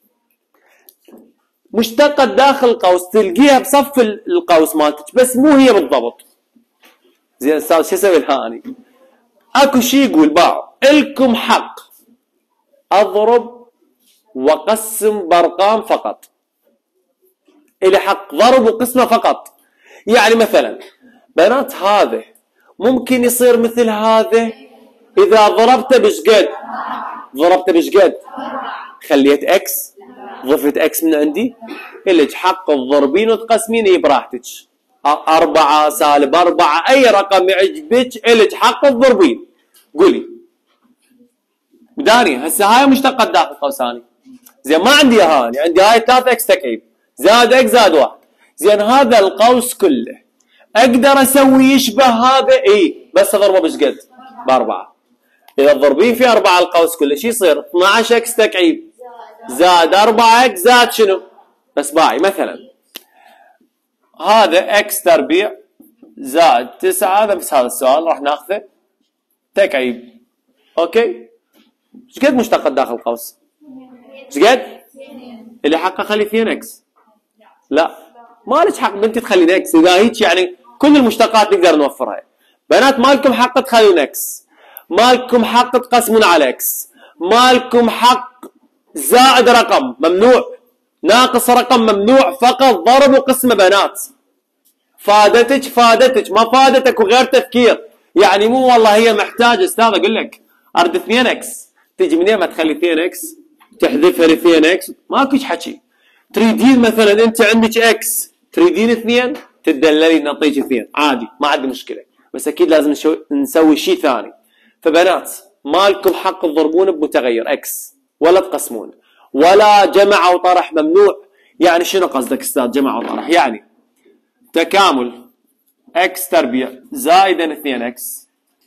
مشتقة داخل القوس تلقيها بصف القوس مالتك بس مو هي بالضبط. زين استاذ شو اسوي الهاني؟ اكو شيء يقول بعض الكم حق اضرب وقسم بارقام فقط. الى حق ضرب وقسمه فقط. يعني مثلا بنات هذا ممكن يصير مثل هذا اذا ضربته بشقد؟ ضربته بشقد؟ خليت اكس، ضفت اكس من عندي، الك حق تضربين وتقسمين براحتك. 4 سالب 4 اي رقم يعجبك الك حق تضربين. قولي بداني هسه هاي مشتقة داخل قوساني. زين ما عندي هاني، عندي هاي 3 اكس تكعيب زائد اكس زائد 1. زين هذا القوس كله اقدر اسوي يشبه هذا؟ اي بس اضربه بشقد؟ ب4. اذا تضربين في 4 القوس كله شو يصير؟ 12 اكس تكعيب زائد 4 اكس زائد شنو؟ بس باعي مثلا هذا اكس تربيع زائد 9. هذا بس هذا السؤال راح ناخذه تكعيب. اوكي ايش قد مشتقة داخل القوس؟ ايش قد؟ اللي حقه خلي 2 اكس. لا مالك حق بنتي تخلين اكس. اذا هيك يعني كل المشتقات نقدر نوفرها. بنات مالكم حق تخلون اكس، مالكم حق تقسمون على اكس، مالكم حق زائد رقم ممنوع، ناقص رقم ممنوع، فقط ضرب وقسمه. بنات فادتك ما فادتك وغير تفكير. يعني مو والله هي محتاجه استاذ اقول لك ارد 2 اكس، تجي منين ما تخلي 2 اكس تحذفها ل 2 اكس. ماكو حكي. تريدين مثلا انت عندك اكس تريدين 2 تدللي نعطيك 2 عادي ما عندي مشكله، بس اكيد لازم نسوي شيء ثاني. فبنات مالكم حق تضربون بمتغير اكس ولا تقسمون ولا جمع وطرح ممنوع. يعني شنو قصدك استاذ جمع وطرح؟ يعني تكامل اكس تربيع زائدا 2 اكس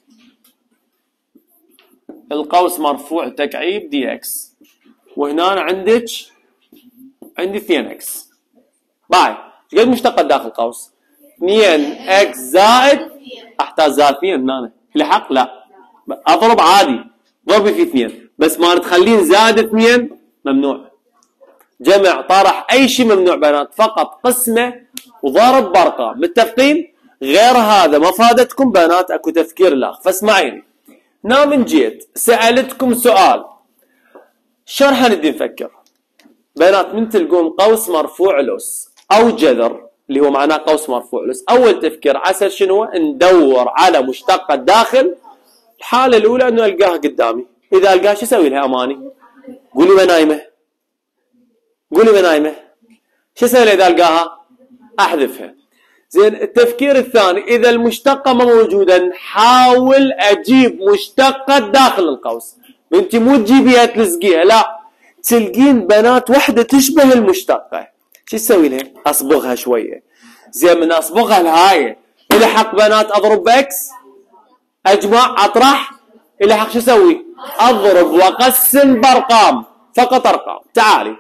القوس مرفوع تكعيب دي اكس، وهنا عندك عندي 2 اكس. باي ايش قد مشتقة داخل القوس؟ 2 اكس زائد احتاج زائد 2 هنا اللي حق لا اضرب عادي ضربي في 2 بس ما تخلين زائد 2 ممنوع. جمع طرح اي شيء ممنوع بنات، فقط قسمه وضرب بارقام. متفقين؟ غير هذا ما فادتكم بنات اكو تفكير لا. فاسمعيني هنا من جيت سالتكم سؤال شلون حنبدي نفكر؟ بنات من تلقون قوس مرفوع لوس او جذر اللي هو معناه قوس مرفوع لوس، اول تفكير عسل شنو؟ ندور على مشتقة داخل. الحالة الاولى انه القاها قدامي، اذا القاها شو اسوي لها اماني؟ قولي بنايمه، قولي بنايمه شو اسوي لها اذا القاها؟ احذفها. زين التفكير الثاني اذا المشتقة ما موجودة نحاول اجيب مشتقة داخل القوس. انت مو تجيبيها تلزقيها، لا تلقين بنات وحده تشبه المشتقة شو تسوي لها؟ اصبغها شويه. زين من اصبغها الهايه الى حق بنات اضرب باكس اجمع اطرح الى حق شو اسوي؟ اضرب واقسم بارقام، فقط ارقام. تعالي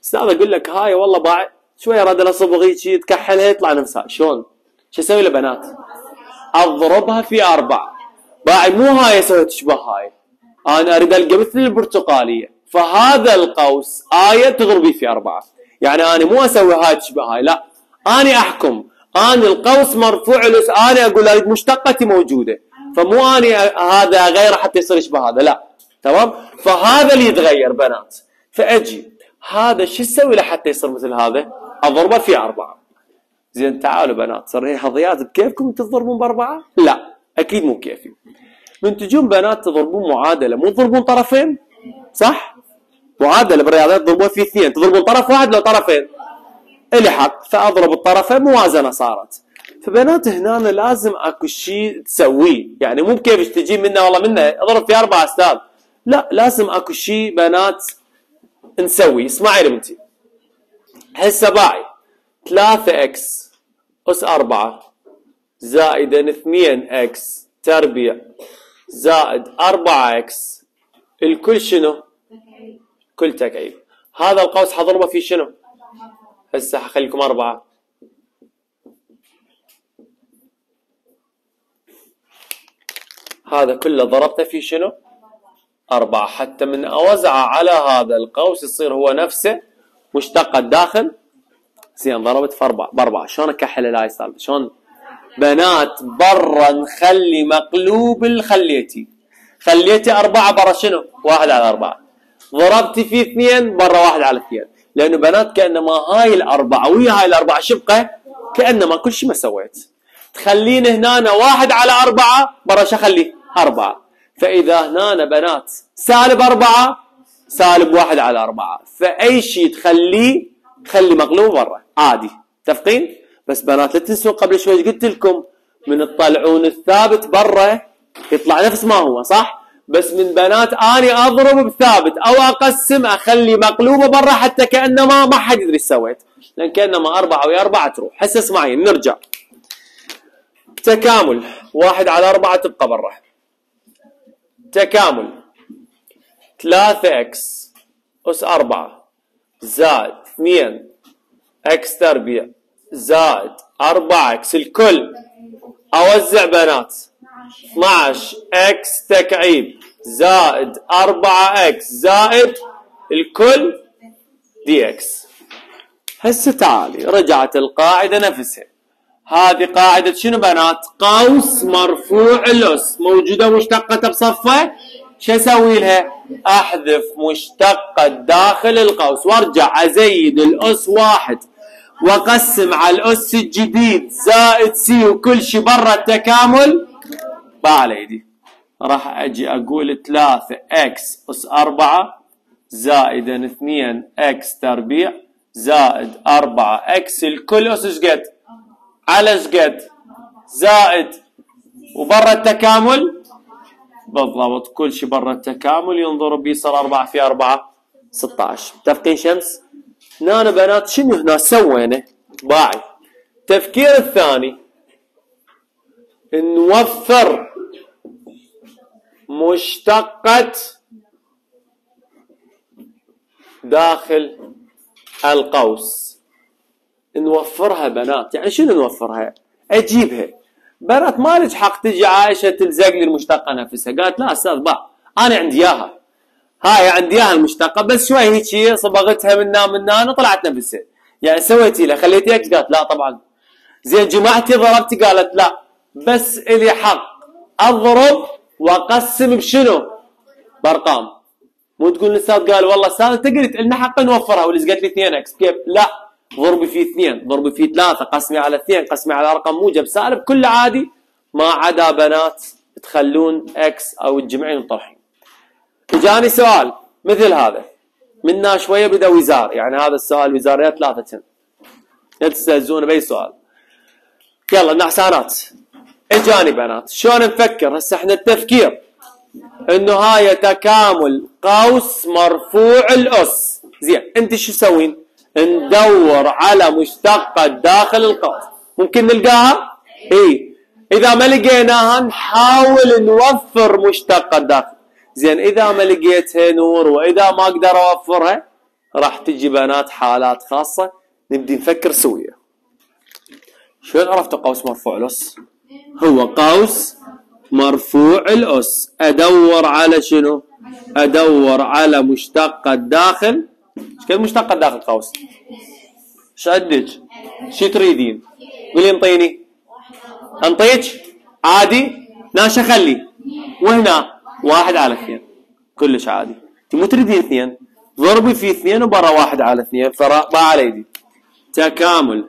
استاذ اقول لك هاي والله باع شويه راد لها صبغ هيك تكحلها يطلع نفسها، شلون؟ شو اسوي له بنات؟ اضربها في 4. باعي مو هاي اسوي تشبه هاي، انا اريد القى مثل البرتقاليه، فهذا القوس تضربي في 4. يعني انا مو اسوي هاي تشبه هاي، لا انا احكم، انا القوس مرفوع الاس، انا اقول اريد مشتقتي موجوده، فمو اني هذا غيره حتى يصير يشبه هذا، لا تمام. فهذا اللي يتغير بنات، فاجي هذا شو اسوي له حتى يصير مثل هذا؟ اضربه في 4. زين تعالوا بنات، صار هي حظيات بكيفكم تضربون ب4؟ لا اكيد مو كيفي. من تجون بنات تضربون معادله، مو تضربون طرفين، صح؟ معادله بالرياضيات تضربون في 2، تضربون طرف واحد لو طرفين. الي حق، فاضرب الطرفين موازنه صارت. فبنات هنا لازم اكو شيء تسويه، يعني مو بكيفش تجي منا والله منا اضرب في 4 استاذ، لا لازم اكو شيء بنات نسوي. اسمعي بنتي، هسه باعي 3x اس 4 زائدا 2x تربيع زائد 4x الكل شنو؟ كل تكعيب. هذا القوس حضربه في شنو؟ هسه حخليكم 4. هذا كله ضربته في شنو؟ 4، حتى من اوزعه على هذا القوس يصير هو نفسه مشتق الداخل. زين ضربت في 4 شلون اكحل الهاي السالفه؟ شلون بنات؟ برا نخلي مقلوب الخليتي، خليتي 4 برا شنو؟ 1 على 4. ضربتي في 2 برا 1 على 2، لانه بنات كانما هاي ال4 ويا هاي ال4 شبقه كانما كل شيء ما سويت. تخلين هنا 1 على 4 برا شو اخليه؟ 4. فاذا هنا بنات سالب 4 سالب 1 على 4، فاي شيء تخليه خلي مقلوب برا عادي. متفقين؟ بس بنات لا تنسون قبل شوي قلت لكم من تطلعون الثابت برا يطلع نفس ما هو، صح؟ بس من بنات اني اضرب بثابت او اقسم اخلي مقلوبه برا حتى كانما ما حد يدري ايش سويت، لان كانما 4 ويا 4 تروح. هسه اسمعي نرجع. تكامل 1 على 4 تبقى برا. تكامل 3x اس 4 زائد 2x تربيع زائد 4x الكل اوزع بنات 12x تكعيب زائد 4x زائد الكل dx. هسه تعالي رجعت القاعده نفسها. هذه قاعده شنو بنات؟ قوس مرفوع الاس، موجوده مشتقه بصفه. شو اسوي لها؟ احذف مشتقه داخل القوس وارجع ازيد الاس 1 واقسم على الاس الجديد زائد سي وكل شيء برا التكامل. على ايدي راح اجي اقول 3x اس 4 زائدا 2x تربيع زائد 4x الكل اس شقد على شقد زائد وبرا التكامل بالضبط كل شيء برا التكامل ينضرب بيصير 4 في 4 16. متفقين شمس؟ هنا بنات شنو هنا سوينا؟ باعي التفكير الثاني نوفر مشتقة داخل القوس. نوفرها بنات، يعني شنو نوفرها؟ اجيبها بنات. ما لك حق تجي عايشه تلزق لي المشتقه نفسها. قالت لا استاذ باع انا عندي اياها، هاي عندي اياها المشتقه بس شوي هيك صبغتها من هنا طلعت نفسها. يعني سويتي لها خليتي اكس؟ قالت لا طبعا. زين جمعتي ضربتي؟ قالت لا بس الي حق اضرب واقسم بشنو؟ بارقام. مو تقول الاستاذ قال والله استاذ انت قلت لنا حق نوفرها ولزقت لي 2x. كيف؟ لا ضربي في 2 ضربي في 3 قسمي على 2 قسمي على رقم موجب سالب كله عادي ما عدا بنات تخلون اكس او تجمعين وتطرحين. اجاني سؤال مثل هذا منا شويه بدا وزار، يعني هذا السؤال وزاريات 3 لا تستهزون باي سؤال. يلا نحسانات اجاني بنات شلون نفكر هسه؟ احنا التفكير انه هاي تكامل قوس مرفوع الاس. زين انت شو تسوين؟ ندور على مشتقة داخل القوس. ممكن نلقاها؟ اي اذا ما لقيناها نحاول نوفر مشتقة داخل. زين اذا ما لقيتها نور واذا ما اقدر اوفرها راح تجي بنات حالات خاصة نبدي نفكر سوية. شلون عرفت قوس مرفوع الأس؟ هو قوس مرفوع الأس. أدور على شنو؟ أدور على مشتق الداخل. ايش كذا مشتق الداخل قوس؟ ايش عندك؟ شو تريدين؟ قولي انطيني. انطيك؟ عادي؟ ناشا خلي. وهنا 1 على 2 كلش عادي. انت مو تريدين 2 ضربي في 2 وبرا 1 على 2 ما على يدي. تكامل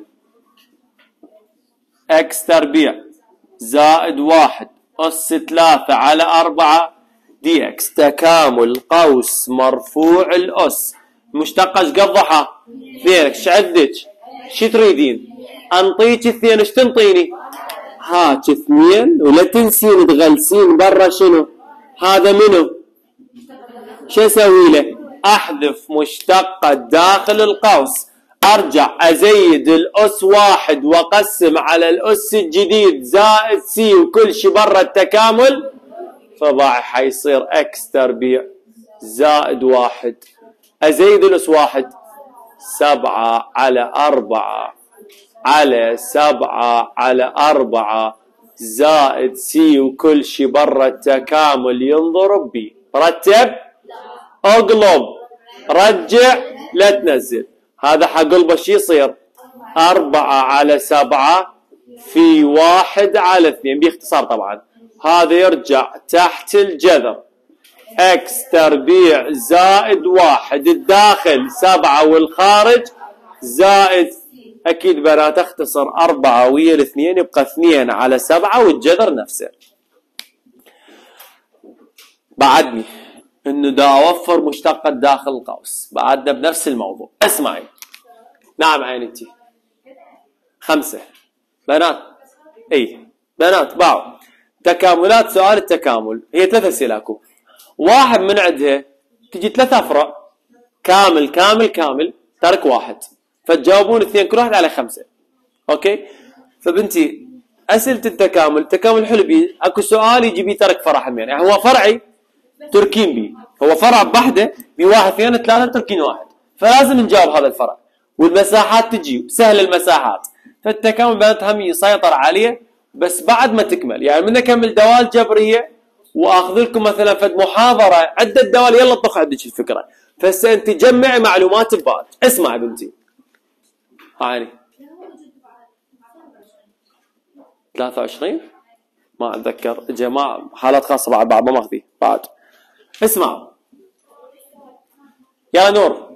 اكس تربيع زائد 1 أس 3 على 4 دي اكس. تكامل قوس مرفوع الأس. مشتقة ايش قضحة؟ 2. ايش عندك؟ شو تريدين؟ انطيك 2. ايش تنطيني؟ هاك 2 ولا تنسين تغلسين برا شنو؟ هذا منو؟ شو اسوي له؟ احذف مشتقة داخل القوس. ارجع ازيد الأس 1 واقسم على الأس الجديد زائد سي وكل شي برا التكامل. فضاعي حيصير اكس تربيع زائد 1. ازيد الأس 1 7 على 4 على 7 على 4 زائد سي وكل شي برا التكامل ينضرب بي. رتب اقلب رجع لا تنزل. هذا حقلبه شي يصير 4 على 7 في 1 على 2 باختصار طبعا. هذا يرجع تحت الجذر اكس تربيع زائد 1 الداخل 7 والخارج زائد اكيد بنات اختصر 4 ويا الاثنين يبقى 2 على 7 والجذر نفسه. بعدني انه دا اوفر مشتقة داخل القوس. بعدنا بنفس الموضوع. اسمعي. نعم عينتي 5 بنات. اي بنات باعوا تكاملات سؤال التكامل هي 3 اسئله اكو. واحد من عندها تجي 3 افرع كامل كامل كامل ترك 1 فتجاوبون 2 كل واحد على 5. اوكي. فبنتي اسئله التكامل حلو بيه. اكو سؤال يجي بيه ترك فرع همين. يعني هو فرعي تركين بيه. هو فرع بحده ب 1 2 3 تركين 1 فلازم نجاوب هذا الفرع. والمساحات تجي سهل المساحات. فالتكامل بنات هم يسيطر عليه بس بعد ما تكمل. يعني من اكمل دوال جبريه واخذ لكم مثلا فد محاضره عده دوال يلا طخ عندك الفكره. فهسه انت جمعي معلومات ببالك. اسمع بنتي هاي 23 ما اتذكر جماعه حالات خاصه بعد ما ماخذي بعد. اسمع يا نور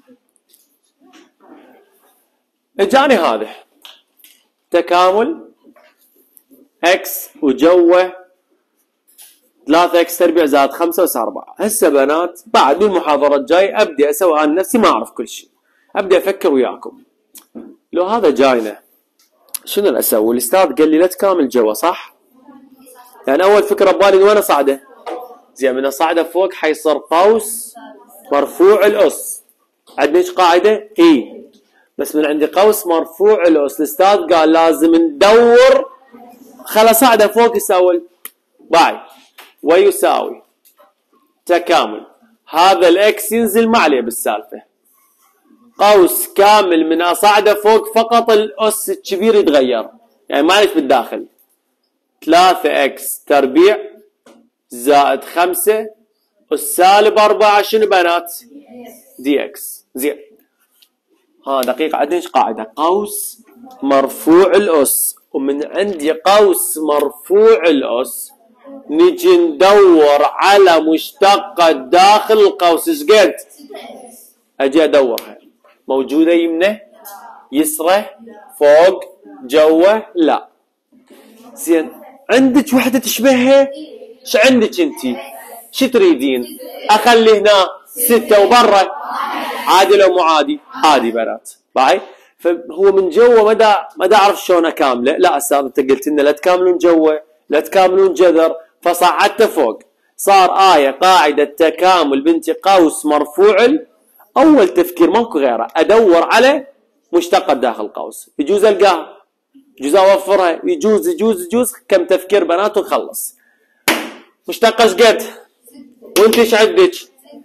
اجاني هذا تكامل اكس وجوه 3 اكس تربيع زائد 5 أس 4. هسه بنات بعد المحاضرة الجاي ابدي اسوي عن نفسي ما اعرف كل شيء. ابدي افكر وياكم. لو هذا جاينا شنو اسوي؟ الاستاذ قال لي لا تكامل جوا صح؟ يعني اول فكرة ببالي وين اصعده؟ زين من اصعده فوق حيصير قوس مرفوع الاس. عندنا ايش قاعدة؟ اي بس من عندي قوس مرفوع الاس. الاستاذ قال لازم ندور خلا صعده فوق يساوي باي ويساوي تكامل. هذا الاكس ينزل ما عليه بالسالفه. قوس كامل من اصعده فوق فقط الاس الكبير يتغير. يعني ما عليك بالداخل 3 اكس تربيع زائد 5 والسالب 4 شنو بنات؟ دي اكس. زين دقيقه عندنا ايش قاعده؟ قوس مرفوع الاس. ومن عندي قوس مرفوع الاس نجي ندور على مشتقة داخل القوس. ايش قد؟ اجي ادورها موجودة يمنه يسره فوق جوه لا. زين عندك وحدة تشبهها؟ ايش عندك انتي؟ شو تريدين؟ اخلي هنا 6 وبرا عادي لو مو عادي؟ عادي بنات باي. فهو من جوا ما دا اعرف شلون اكامله. لا استاذ انت قلت لنا لا تكاملون جوا لا تكاملون جذر فصعدته فوق. صار قاعده تكامل بنتي قوس مرفوع. اول تفكير ماكو غيره ادور على مشتقة داخل القوس. يجوز القاها يجوز اوفرها يجوز كم تفكير بنات ونخلص. مشتقة ايش قد؟ وانت ايش عندك؟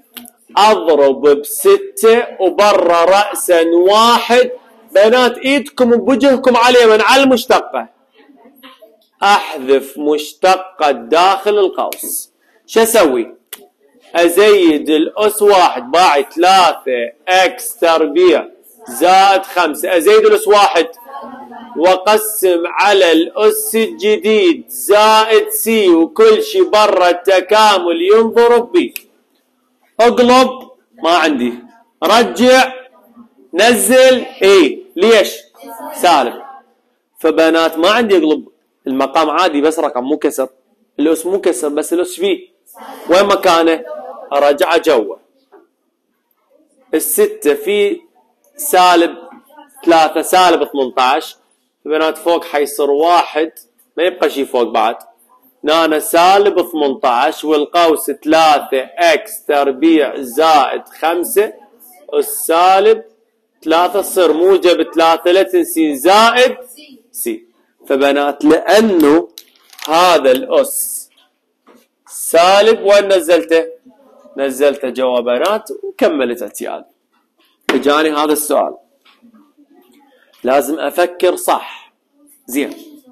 اضرب بستة وبرا رأسا واحد. بنات ايدكم بوجهكم على اليمين على المشتقة. احذف مشتقة داخل القوس. شو اسوي؟ ازيد الاس واحد باعي 3 اكس تربيع زائد 5. ازيد الاس واحد واقسم على الاس الجديد زائد سي وكل شي برا التكامل ينضرب بي. اقلب ما عندي. رجع نزل اي ليش؟ سالب. فبنات ما عندي اقلب المقام عادي بس رقم مو كسر. الاس مو كسر بس الاس فيه. وين مكانه؟ ارجعه جوا. الستة في سالب 3 سالب 18. بنات فوق حيصير 1 ما يبقى شيء فوق بعد. هنا سالب 18 والقوس 3 اكس تربيع زائد 5 السالب 3 تصير موجب 3 لا تنسين زائد سي. فبنات لانه هذا الاس سالب وين نزلته؟ نزلته جوا بنات وكملت اعتياد. اجاني هذا السؤال لازم افكر صح. زين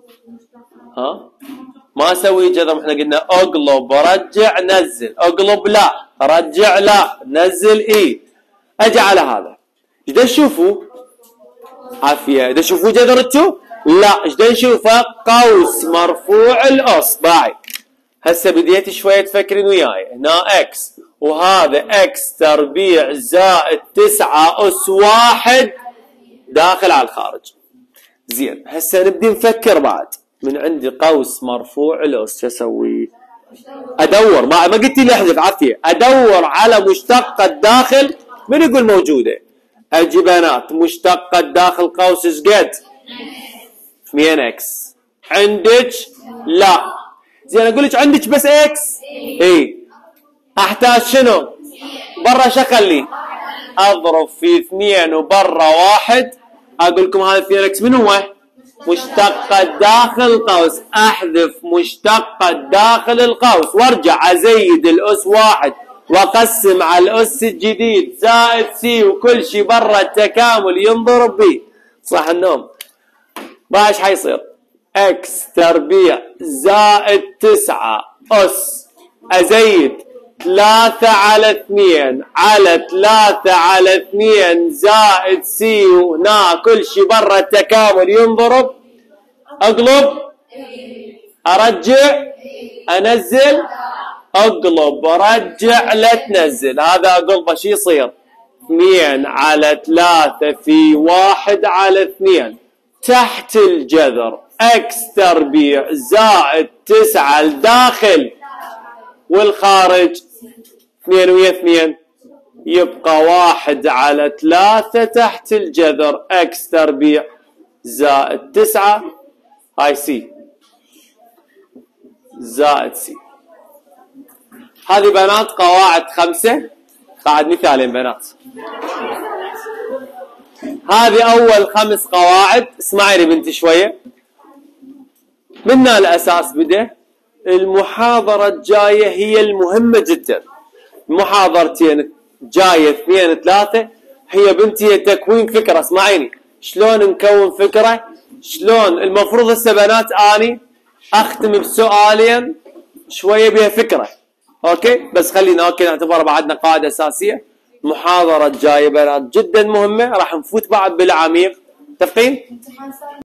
ها ما اسوي جذر. احنا قلنا اقلب رجع نزل. اقلب لا رجع لا نزل اي. اجي على هذا ايش تشوفوا؟ عافيه. اذا تشوفوا جذر التو؟ لا. ايش نشوفه؟ قوس مرفوع الاس باعي. هسه بديت شويه تفكرين وياي. هنا اكس وهذا اكس تربيع زائد 9 اس 1 داخل على الخارج. زين هسه نبدي نفكر بعد. من عندي قوس مرفوع الاس شو اسوي؟ ادور ما قلت لي احذف عافيه. ادور على مشتقة داخل. من يقول موجوده؟ اجي بنات مشتقة داخل قوس ايش قد؟ 2 اكس. عندك؟ لا. زين اقول لك عندك بس اكس؟ اي. احتاج شنو؟ برا شو اخلي؟ اضرب في 2 وبرا 1. اقول لكم هذا 2 اكس من هو؟ مشتقة داخل القوس. احذف مشتقة داخل القوس وارجع ازيد الاس 1 واقسم على الاس الجديد زائد سي وكل شيء برا التكامل ينضرب بي. صح النوم. بقى ايش حيصير؟ اكس تربيع زائد 9 اس ازيد 3 على 2 على 3 على 2 زائد سي وهنا كل شيء برا التكامل ينضرب. اقلب ارجع انزل. اقلب ارجع لا تنزل. هذا اقلبه شو يصير؟ 2 على 3 في 1 على 2 تحت الجذر اكس تربيع زائد 9 الداخل والخارج 2 ويا 2 يبقى 1 على 3 تحت الجذر اكس تربيع زائد 9 هاي سي زائد سي. هذه بنات قواعد 5. قاعد مثالين بنات. هذه اول 5 قواعد. اسمعيني بنتي شويه. منا الاساس بدا. المحاضرة الجاية هي المهمة جدا. محاضرتين جاية 2 3 هي بنتي تكوين فكرة. اسمعيني شلون نكون فكرة. شلون المفروض هسه بنات اني اختم بسؤالين شوية بها فكرة. اوكي بس خلينا اوكي نعتبر بعدنا قاعدة اساسية. المحاضرة الجاية بنات جدا مهمة. راح نفوت بعد بالعميق. متفقين؟